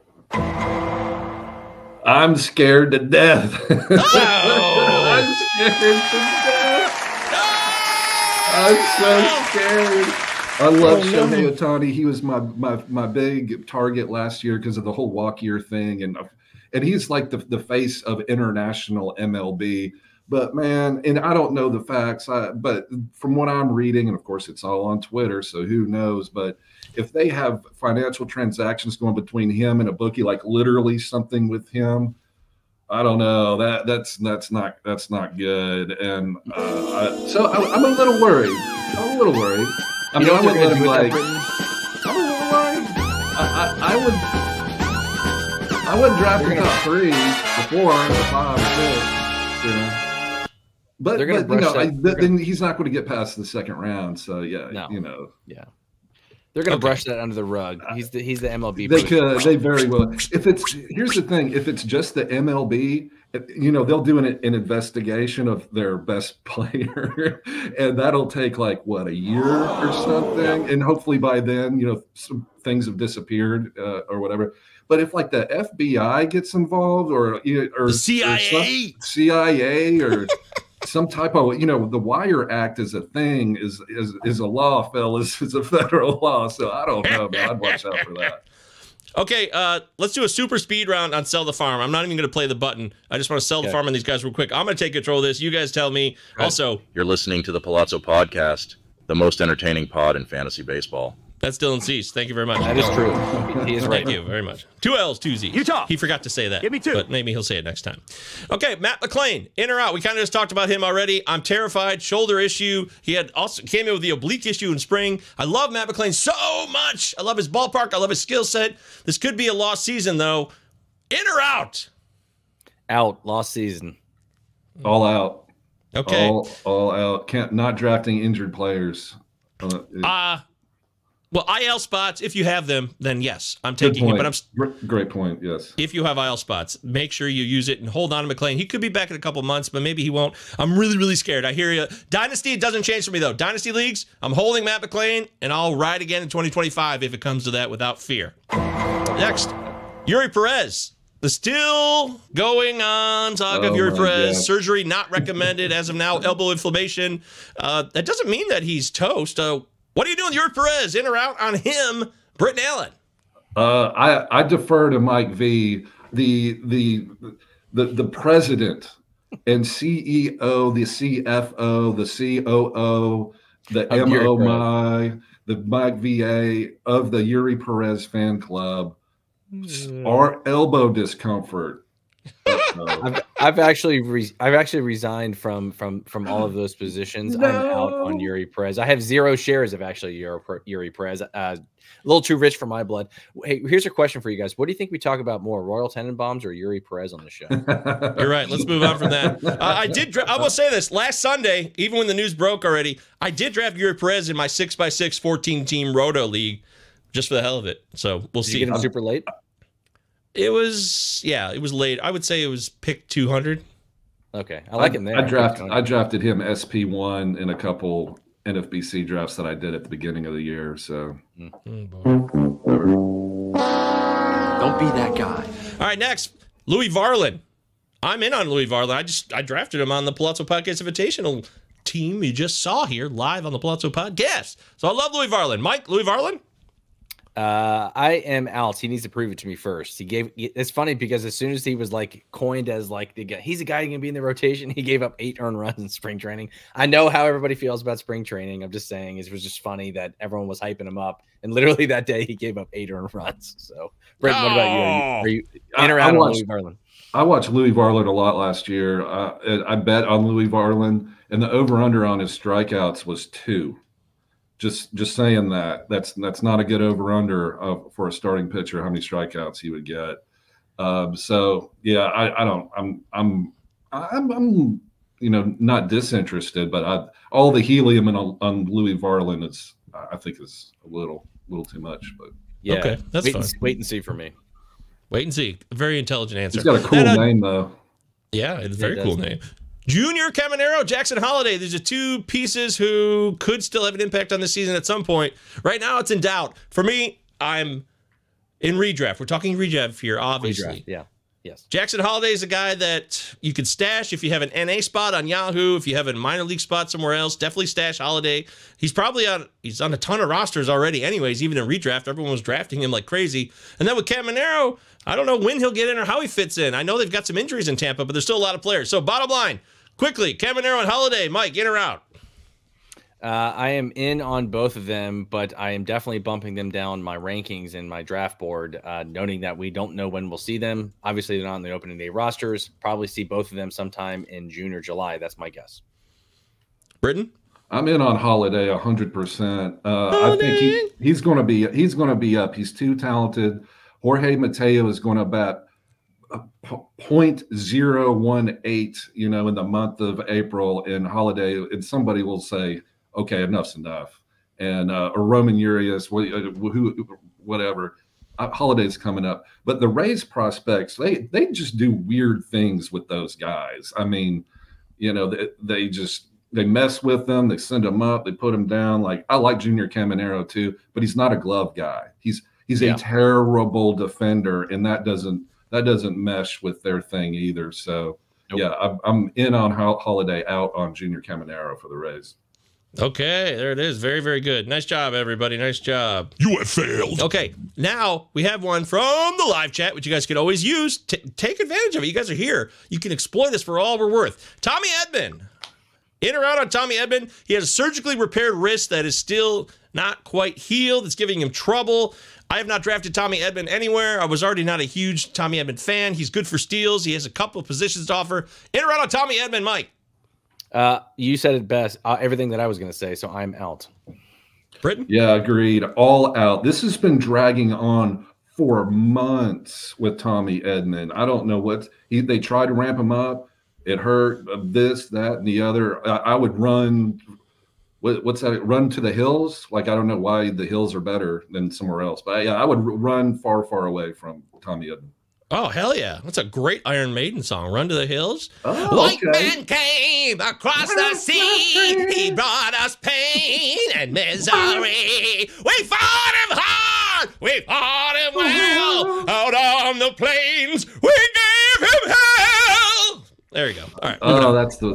I'm scared to death. Oh! I'm scared to death. I'm so scared. I love oh, Shohei no. Ohtani. He was my my my big target last year because of the whole walk year thing, and and he's like the the face of international M L B. But man, and I don't know the facts, I, but from what I'm reading, and of course it's all on Twitter, so who knows? But if they have financial transactions going between him and a bookie, like literally something with him, I don't know. That that's that's not that's not good. And uh, I, so I, I'm a little worried. I'm a little worried. I mean, I would let him like. I'm a little worried. I, I, I would. I wouldn't draft him top three, or four, or five, or six. You know. But, but you know, I, then gonna... he's not going to get past the second round. So yeah, no. you know. Yeah. They're going to okay. brush that under the rug. He's the he's the M L B. They could. They very well. If it's here's the thing. If it's just the M L B, you know, they'll do an, an investigation of their best player, and that'll take like what a year or something. And hopefully by then, you know, some things have disappeared uh, or whatever. But if like the F B I gets involved, or or the C I A, or C I A, or some type of, you know, the Wire Act is a thing, is is is a law, fellas. It's a federal law. So I don't know, man. I'd watch out for that. Okay, uh, let's do a super speed round on Sell the Farm. I'm not even going to play the button. I just want to sell okay. the farm on these guys real quick. I'm going to take control of this. You guys tell me. Right. Also, you're listening to the Palazzo Podcast, the most entertaining pod in fantasy baseball. That's Dylan Cease. Thank you very much. That is true. He is right. Thank you very much. Two L's, two Z's. Utah. He forgot to say that. Give me two. But maybe he'll say it next time. Okay, Matt McClain, in or out? We kind of just talked about him already. I'm terrified. Shoulder issue. He had also came in with the oblique issue in spring. I love Matt McClain so much. I love his ballpark. I love his skill set. This could be a lost season, though. In or out? Out. Lost season. All out. Okay. All, all out. Can't not drafting injured players. Uh, uh Well, I L spots, if you have them, then yes, I'm taking it. But I'm great point. Yes. If you have I L spots, make sure you use it and hold on to McClain. He could be back in a couple months, but maybe he won't. I'm really, really scared. I hear you. Dynasty, it doesn't change for me though. Dynasty leagues, I'm holding Matt McClain, and I'll ride again in twenty twenty-five if it comes to that without fear. Next, Yuri Perez. The still going on saga of Oh, Yuri my Perez. God. Surgery not recommended as of now. Elbow inflammation. Uh, that doesn't mean that he's toast. Uh, What are you doing, Yuri Perez? In or out on him, Britton Allen? Uh, I I defer to Mike V, the the the the president and C E O, the C F O, the C O O, the Of M Yuri O Perez. M I, the Mike V A of the Yuri Perez fan club. Our elbow discomfort. Uh-oh. I've, I've actually re, I've actually resigned from from from all of those positions. No. I'm out on Yuri Perez. I have zero shares of actually Yuri, Yuri Perez. Uh, a little too rich for my blood. Hey, here's a question for you guys. What do you think we talk about more, Royal Tenenbaums or Yuri Perez on the show? You're right. Let's move on from that. Uh, I did. Dra- I will say this. Last Sunday, even when the news broke already, I did draft Yuri Perez in my six by six fourteen team Roto league, just for the hell of it. So we'll Did see. you get him super late? It was, yeah, it was late. I would say it was pick two hundred. Okay, I like him there. I drafted I drafted him S P one in a couple N F B C drafts that I did at the beginning of the year. So Don't be that guy. All right, next, Louis Varlin. I'm in on Louis Varland. I just I drafted him on the Palazzo Podcast Invitational team you just saw here live on the Palazzo Podcast. So I love Louis Varland. Mike, Louis Varland? Uh, I am out. He needs to prove it to me first. He gave. It's funny because as soon as he was like coined as like the guy, he's a guy who can be in the rotation. He gave up eight earned runs in spring training. I know how everybody feels about spring training. I'm just saying it was just funny that everyone was hyping him up, and literally that day he gave up eight earned runs. So, Brent, oh. what about you? Are you, are you in or out on Louis Varland? I watched Louis Varland a lot last year. Uh, I bet on Louis Varland, and the over/under on his strikeouts was two. Just, just saying that that's that's not a good over/under uh, for a starting pitcher. How many strikeouts he would get? Um, so yeah, I, I don't. I'm, I'm, I'm, I'm, you know, not disinterested, but I, all the helium on, on Louis Varland is, I think, is a little, little too much. But yeah, okay, that's wait fine. And, wait and see for me. Wait and see. Very intelligent answer. He's got a cool and, uh, name though. Yeah, it's a very it cool name. Junior Caminero, Jackson Holiday. These are two pieces who could still have an impact on this season at some point. Right now, it's in doubt. For me, I'm in redraft. We're talking redraft here, obviously. Redraft, yeah. Yes. Jackson Holiday is a guy that you could stash if you have an N A spot on Yahoo, if you have a minor league spot somewhere else. Definitely stash Holiday. He's probably on. He's on a ton of rosters already. Anyways, even in redraft, everyone was drafting him like crazy. And then with Caminero, I don't know when he'll get in or how he fits in. I know they've got some injuries in Tampa, but there's still a lot of players. So bottom line, quickly, Caminero and Holiday. Mike, in or out? Uh, I am in on both of them, but I am definitely bumping them down my rankings in my draft board, uh, noting that we don't know when we'll see them. Obviously, they're not on the opening day rosters. Probably see both of them sometime in June or July. That's my guess. Britton? I'm in on Holiday one hundred percent. Uh, I think he, he's going to be he's going to be up. He's too talented. Jorge Mateo is going to bat point zero one eight, you know, in the month of April, and Holiday, and somebody will say, okay, enough's enough. And uh, or Roman Urias, who, whatever. Uh, Holiday's coming up, but the Rays prospects, they they just do weird things with those guys. I mean, you know, they, they just they mess with them, they send them up, they put them down. Like, I like Junior Caminero too, but he's not a glove guy. He's he's yeah. a terrible defender, and that doesn't that doesn't mesh with their thing either. So nope. yeah, I'm, I'm in on Holiday, out on Junior Caminero for the Rays. Okay, there it is. Very, very good. Nice job, everybody. Nice job. You have failed. Okay, now we have one from the live chat, which you guys could always use. T- take advantage of it. You guys are here. You can exploit this for all we're worth. Tommy Edman. In or out on Tommy Edman? He has a surgically repaired wrist that is still not quite healed. It's giving him trouble. I have not drafted Tommy Edman anywhere. I was already not a huge Tommy Edman fan. He's good for steals. He has a couple of positions to offer. In or out on Tommy Edman, Mike? Uh, you said it best. Uh, everything that I was going to say, so I'm out. Britton? Yeah, agreed. All out. This has been dragging on for months with Tommy Edman. I don't know what he, they tried to ramp him up. It hurt. Uh, this, that, and the other. I, I would run. What, what's that? Run to the hills. Like, I don't know why the hills are better than somewhere else, but yeah, I would run far, far away from Tommy Edman. Oh, hell yeah. That's a great Iron Maiden song. Run to the Hills. Oh, White okay. man came across the sea. He brought us pain and misery. We fought him hard. We fought him well. Out on the plains, we gave him hell. There you go. All right. Oh, that's the. All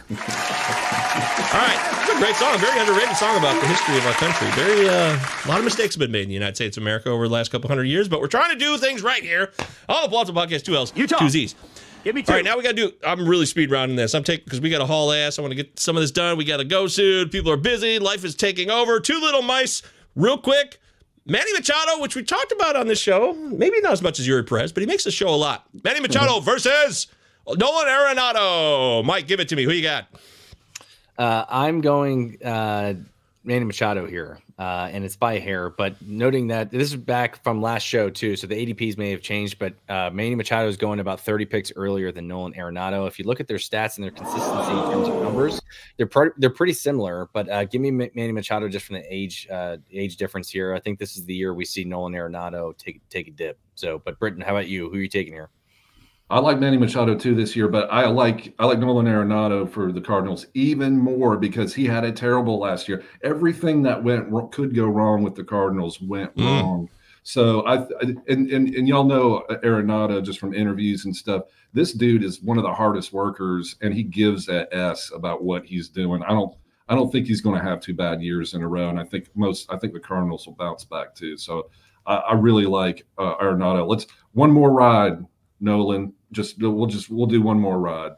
right. It's a great song. Very underrated song about the history of our country. Very, uh, a lot of mistakes have been made in the United States of America over the last couple hundred years, but we're trying to do things right here on the Palazzo Podcast. Two L's, Utah. two Z's. Give me two. All right, now we got to do. I'm really speed rounding this. I'm taking because we got to haul ass. I want to get some of this done. We got to go soon. People are busy. Life is taking over. Two little mice, real quick. Manny Machado, which we talked about on this show, maybe not as much as Yuri Perez, but he makes the show a lot. Manny Machado versus Nolan Arenado. Mike, give it to me. Who you got? Uh, I'm going uh, Manny Machado here, uh, and it's by a hair, but noting that this is back from last show, too, so the A D Ps may have changed, but uh, Manny Machado is going about thirty picks earlier than Nolan Arenado. If you look at their stats and their consistency in terms of numbers, they're, pr- they're pretty similar, but uh, give me M- Manny Machado just from the age uh, age difference here. I think this is the year we see Nolan Arenado take, take a dip. So, but Britton, how about you? Who are you taking here? I like Manny Machado too this year, but I like I like Nolan Arenado for the Cardinals even more because he had a terrible last year. Everything that went could go wrong with the Cardinals went mm. wrong. So I and, and and y'all know Arenado just from interviews and stuff. This dude is one of the hardest workers, and he gives a S about what he's doing. I don't I don't think he's going to have two bad years in a row, and I think most I think the Cardinals will bounce back too. So I, I really like uh, Arenado. Let's one more ride, Nolan. Just we'll just we'll do one more ride.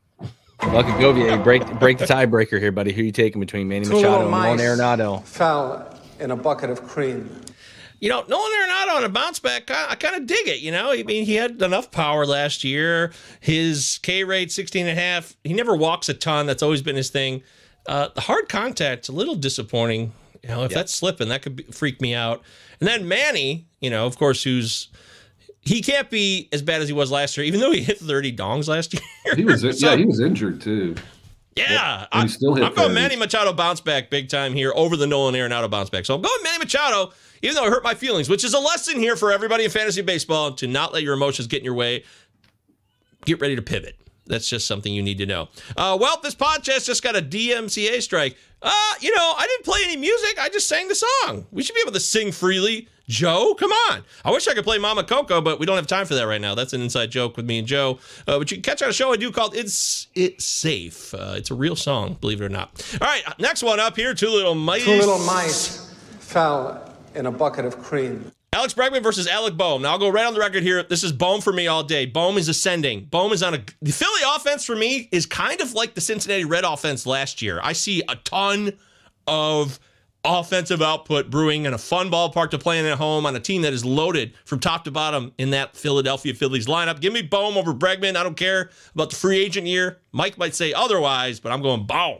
Lucky Govier, break break the tiebreaker here, buddy. Who are you taking between Manny Two Machado and mice Nolan Arenado? Fell in a bucket of cream. You know, Nolan Arenado on a bounce back, I, I kind of dig it. You know, I mean, he had enough power last year. His K rate, sixteen and a half. He never walks a ton. That's always been his thing. Uh, the hard contact's a little disappointing. You know, if yeah. that's slipping, that could be, freak me out. And then Manny, you know, of course, who's he can't be as bad as he was last year, even though he hit thirty dongs last year. He was, so, yeah, he was injured too. Yeah, I, still hit I'm going Manny Machado bounce back big time here over the Nolan Arenado bounce back. So I'm going Manny Machado, even though it hurt my feelings, which is a lesson here for everybody in fantasy baseball to not let your emotions get in your way. Get ready to pivot. That's just something you need to know. Uh, well, this podcast just got a D M C A strike. Uh, you know, I didn't play any music. I just sang the song. We should be able to sing freely. Joe, come on. I wish I could play Mama Coco, but we don't have time for that right now. That's an inside joke with me and Joe. Uh, but you can catch on a show I do called It's It's Safe. Uh, it's a real song, believe it or not. All right, next one up here, Two Little Mice. Two little mice fell in a bucket of cream. Alex Bregman versus Alec Bohm. Now, I'll go right on the record here. This is Bohm for me all day. Bohm is ascending. Bohm is on a... The Philly offense for me is kind of like the Cincinnati Red offense last year. I see a ton of offensive output brewing in a fun ballpark to play in at home on a team that is loaded from top to bottom in that Philadelphia Phillies lineup. Give me Bohm over Bregman. I don't care about the free agent year. Mike might say otherwise, but I'm going Bohm.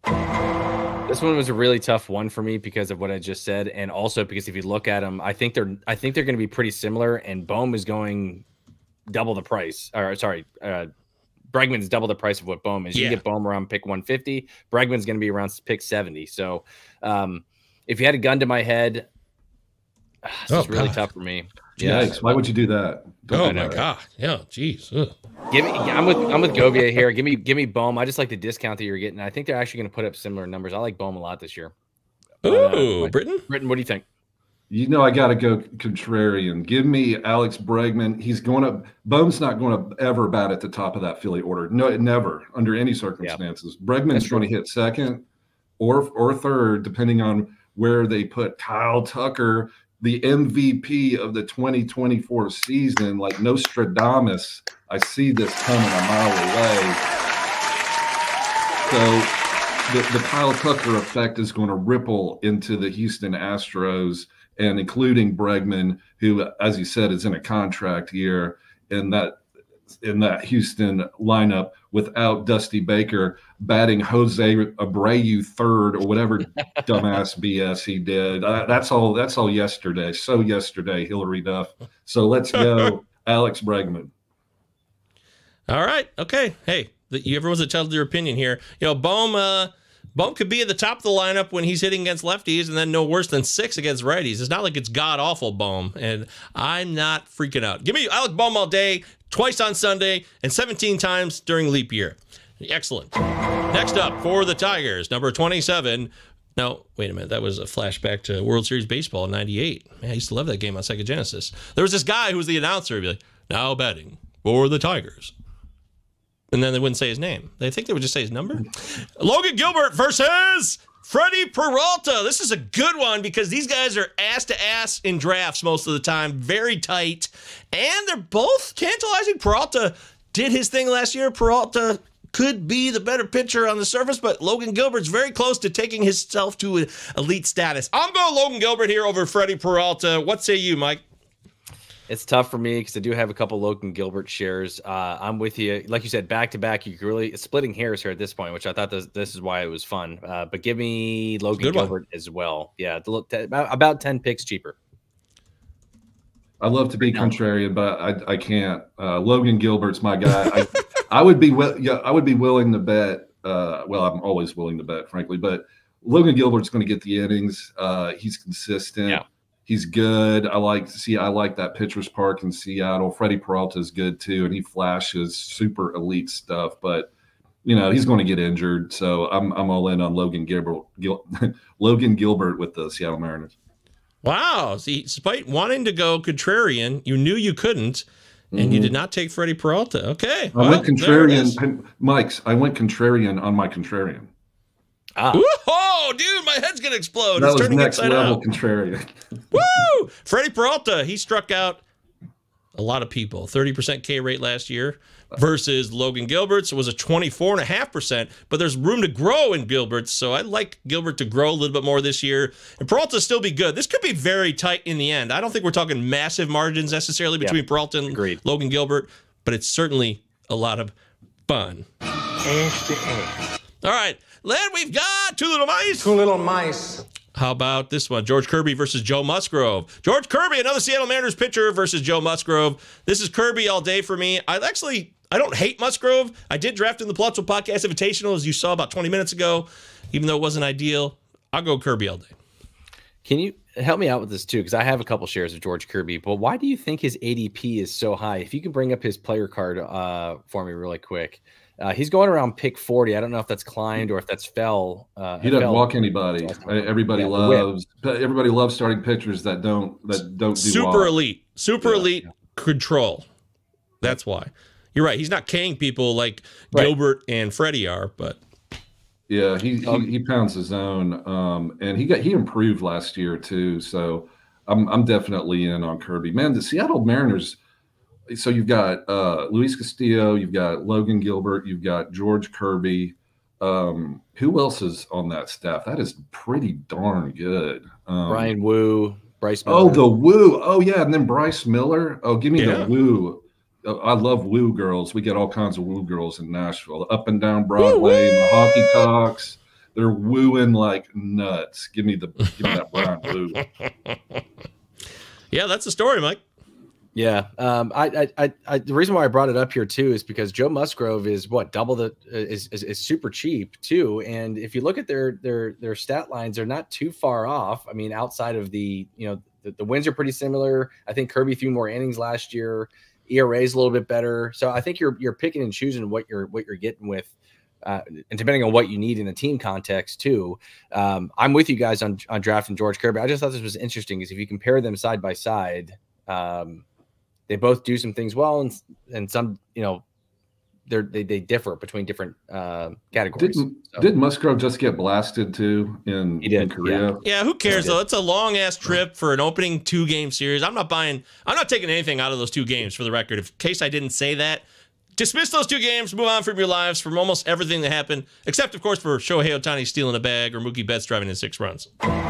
This one was a really tough one for me because of what I just said, and also because if you look at them, I think they're I think they're going to be pretty similar. And Bohm is going double the price, or sorry, uh, Bregman's double the price of what Bohm is. You Yeah. can get Bohm around pick one fifty. Bregman's going to be around pick seventy. So, um, if you had a gun to my head, this Oh, is really God. tough for me. Yeah, Yeah, why would you do that? Don't Oh, do my that. God. Yeah, jeez. Ugh. give me. I'm with I'm with Govia here. Give me give me Bohm. I just like the discount that you're getting. I think they're actually going to put up similar numbers. I like Bohm a lot this year. Ooh, Uh, Britton? Britton, what do you think? You know, I got to go contrarian. Give me Alex Bregman. He's going to, Bohm's not going to ever bat at the top of that Philly order. No, never, under any circumstances. Bregman's That's going to hit second or or third, depending on where they put Kyle Tucker, the M V P of the twenty twenty-four season, like Nostradamus. I see this coming a mile away. So the, the Kyle Tucker effect is going to ripple into the Houston Astros, and including Bregman, who, as you said, is in a contract year, in that in that Houston lineup without Dusty Baker batting Jose Abreu third or whatever dumbass B S he did. Uh, that's all. That's all yesterday. So yesterday, Hillary Duff. So let's go, Alex Bregman. All right. Okay. Hey, the, everyone's entitled to their opinion here. You know, Bohm, uh, Bohm could be at the top of the lineup when he's hitting against lefties and then no worse than six against righties. It's not like it's god-awful Bohm, and I'm not freaking out. Give me Alec Bohm all day, twice on Sunday, and seventeen times during leap year. Excellent. Next up for the Tigers, number twenty-seven. No, wait a minute. That was a flashback to World Series Baseball in ninety-eight. Man, I used to love that game on Sega Genesis. There was this guy who was the announcer. He'd be like, now batting for the Tigers. And then they wouldn't say his name. They think they would just say his number. Logan Gilbert versus Freddie Peralta. This is a good one because these guys are ass to ass in drafts most of the time. Very tight. And they're both tantalizing. Peralta did his thing last year. Peralta could be the better pitcher on the surface, but Logan Gilbert's very close to taking himself to elite status. I'm going Logan Gilbert here over Freddie Peralta. What say you, Mike? It's tough for me because I do have a couple Logan Gilbert shares. Uh, I'm with you. Like you said, back to back, you could really it's splitting hairs here at this point, which I thought this, this is why it was fun. Uh, but give me Logan Good one. Gilbert as well. Yeah, to look about, about ten picks cheaper. I love to be contrarian, but I, I can't. Uh, Logan Gilbert's my guy. I, I would be wi- yeah, I would be willing to bet. Uh, well, I'm always willing to bet, frankly, but Logan Gilbert's going to get the innings. Uh, he's consistent. Yeah. He's good. I like to see. I like that pitcher's park in Seattle. Freddie Peralta is good too, and he flashes super elite stuff. But you know he's going to get injured, so I'm I'm all in on Logan Gilbert. Gil, Logan Gilbert with the Seattle Mariners. Wow. See, despite wanting to go contrarian, you knew you couldn't, and Mm-hmm. you did not take Freddie Peralta. Okay. I well, went there it is. contrarian. Mike's. I went contrarian on my contrarian. Ah. Whoa, dude, my head's going to explode. That it's was turning next inside level out. contrarian. Woo! Freddie Peralta, he struck out a lot of people. thirty percent K rate last year versus Logan Gilbert's was a twenty-four point five percent, but there's room to grow in Gilbert's, so I'd like Gilbert to grow a little bit more this year. And Peralta still be good. This could be very tight in the end. I don't think we're talking massive margins necessarily between Yeah, Peralta and agreed. Logan Gilbert, but it's certainly a lot of fun. All right, then we've got two little mice. Two little mice. How about this one? George Kirby versus Joe Musgrove. George Kirby, another Seattle Mariners pitcher versus Joe Musgrove. This is Kirby all day for me. I actually, I don't hate Musgrove. I did draft in the Palazzo Podcast Invitational, as you saw about twenty minutes ago, even though it wasn't ideal. I'll go Kirby all day. Can you help me out with this too? Because I have a couple shares of George Kirby, but why do you think his A D P is so high? If you can bring up his player card uh, for me really quick. Uh, he's going around pick forty. I don't know if that's climbed or if that's fell. Uh, He doesn't fell. walk anybody. Everybody Yeah, the whip. loves. Everybody loves starting pitchers that don't that don't do Super walk. elite, super Yeah. elite control. That's why. You're right. He's not K'ing people like Right. Gilbert and Freddie are, but Yeah, he, Um, he he pounds his own, um, and he got he improved last year too. So I'm I'm definitely in on Kirby. Man, the Seattle Mariners. So you've got uh, Luis Castillo, you've got Logan Gilbert, you've got George Kirby. Um, who else is on that staff? That is pretty darn good. Um, Brian Wu, Bryce Miller. Oh, the Woo. Oh yeah, and then Bryce Miller. Oh, give me Yeah. the Woo. Oh, I love Woo girls. We get all kinds of Woo girls in Nashville. Up and down Broadway, and the hockey talks. They're wooing like nuts. Give me the give me that Brian Woo. yeah, that's the story, Mike. Yeah, um, I, I, I, I, the reason why I brought it up here too is because Joe Musgrove is what double the is, is is super cheap too, and if you look at their their their stat lines, they're not too far off. I mean, outside of the you know the, the wins are pretty similar. I think Kirby threw more innings last year. E R A is a little bit better, so I think you're you're picking and choosing what you're what you're getting with. Uh, and depending on what you need in the team context too, um, I'm with you guys on on drafting George Kirby. I just thought this was interesting because if you compare them side by side, um, they both do some things well, and and some you know they're they they differ between different uh, categories. Didn't So, did Musgrove just get blasted too in, He did, in Korea? Yeah, who cares though? It's a long ass trip for an opening two game series. I'm not buying. I'm not taking anything out of those two games. For the record, in case I didn't say that, dismiss those two games. Move on from your lives from almost everything that happened, except of course for Shohei Ohtani stealing a bag or Mookie Betts driving in six runs.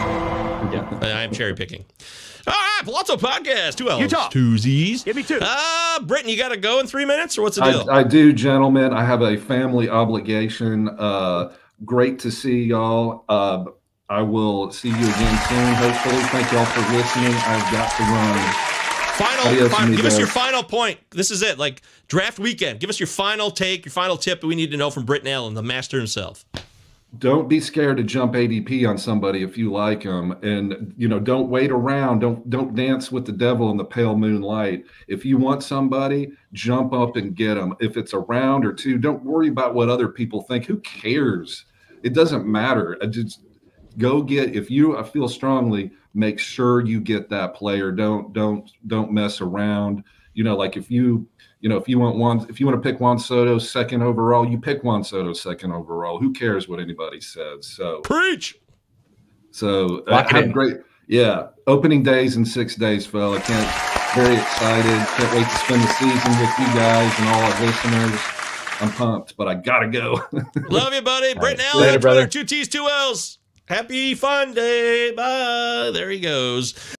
Yeah. I am cherry picking. All right, Palazzo Podcast. Two L's, Utah. two Z's. Give me two. Uh, Britton, you got to go in three minutes, or what's the deal? I, I do, gentlemen. I have a family obligation. Uh, great to see y'all. Uh, I will see you again soon, hopefully. Thank y'all for listening. I've got to run. Final, Adios, final give us your amigos. final point. This is it, like draft weekend. Give us your final take, your final tip that we need to know from Britton Allen, the master himself. Don't be scared to jump A D P on somebody if you like them, and you know, don't wait around. Don't don't dance with the devil in the pale moonlight. If you want somebody, jump up and get them. If it's a round or two, don't worry about what other people think. Who cares? It doesn't matter. I just go get. If you I feel strongly, make sure you get that player. Don't don't don't mess around. You know, like if you. You know, if you want one, if you want to pick Juan Soto second overall, you pick Juan Soto second overall. Who cares what anybody says? So Preach. So uh, Lock it have in. great, yeah. Opening days in six days, Phil. I can't. Very excited. Can't wait to spend the season with you guys and all our listeners. I'm pumped, but I gotta go. Love you, buddy. Britton right. Allen, Later, Twitter, brother. two T's, two L's. Happy Fun Day. Bye. There he goes.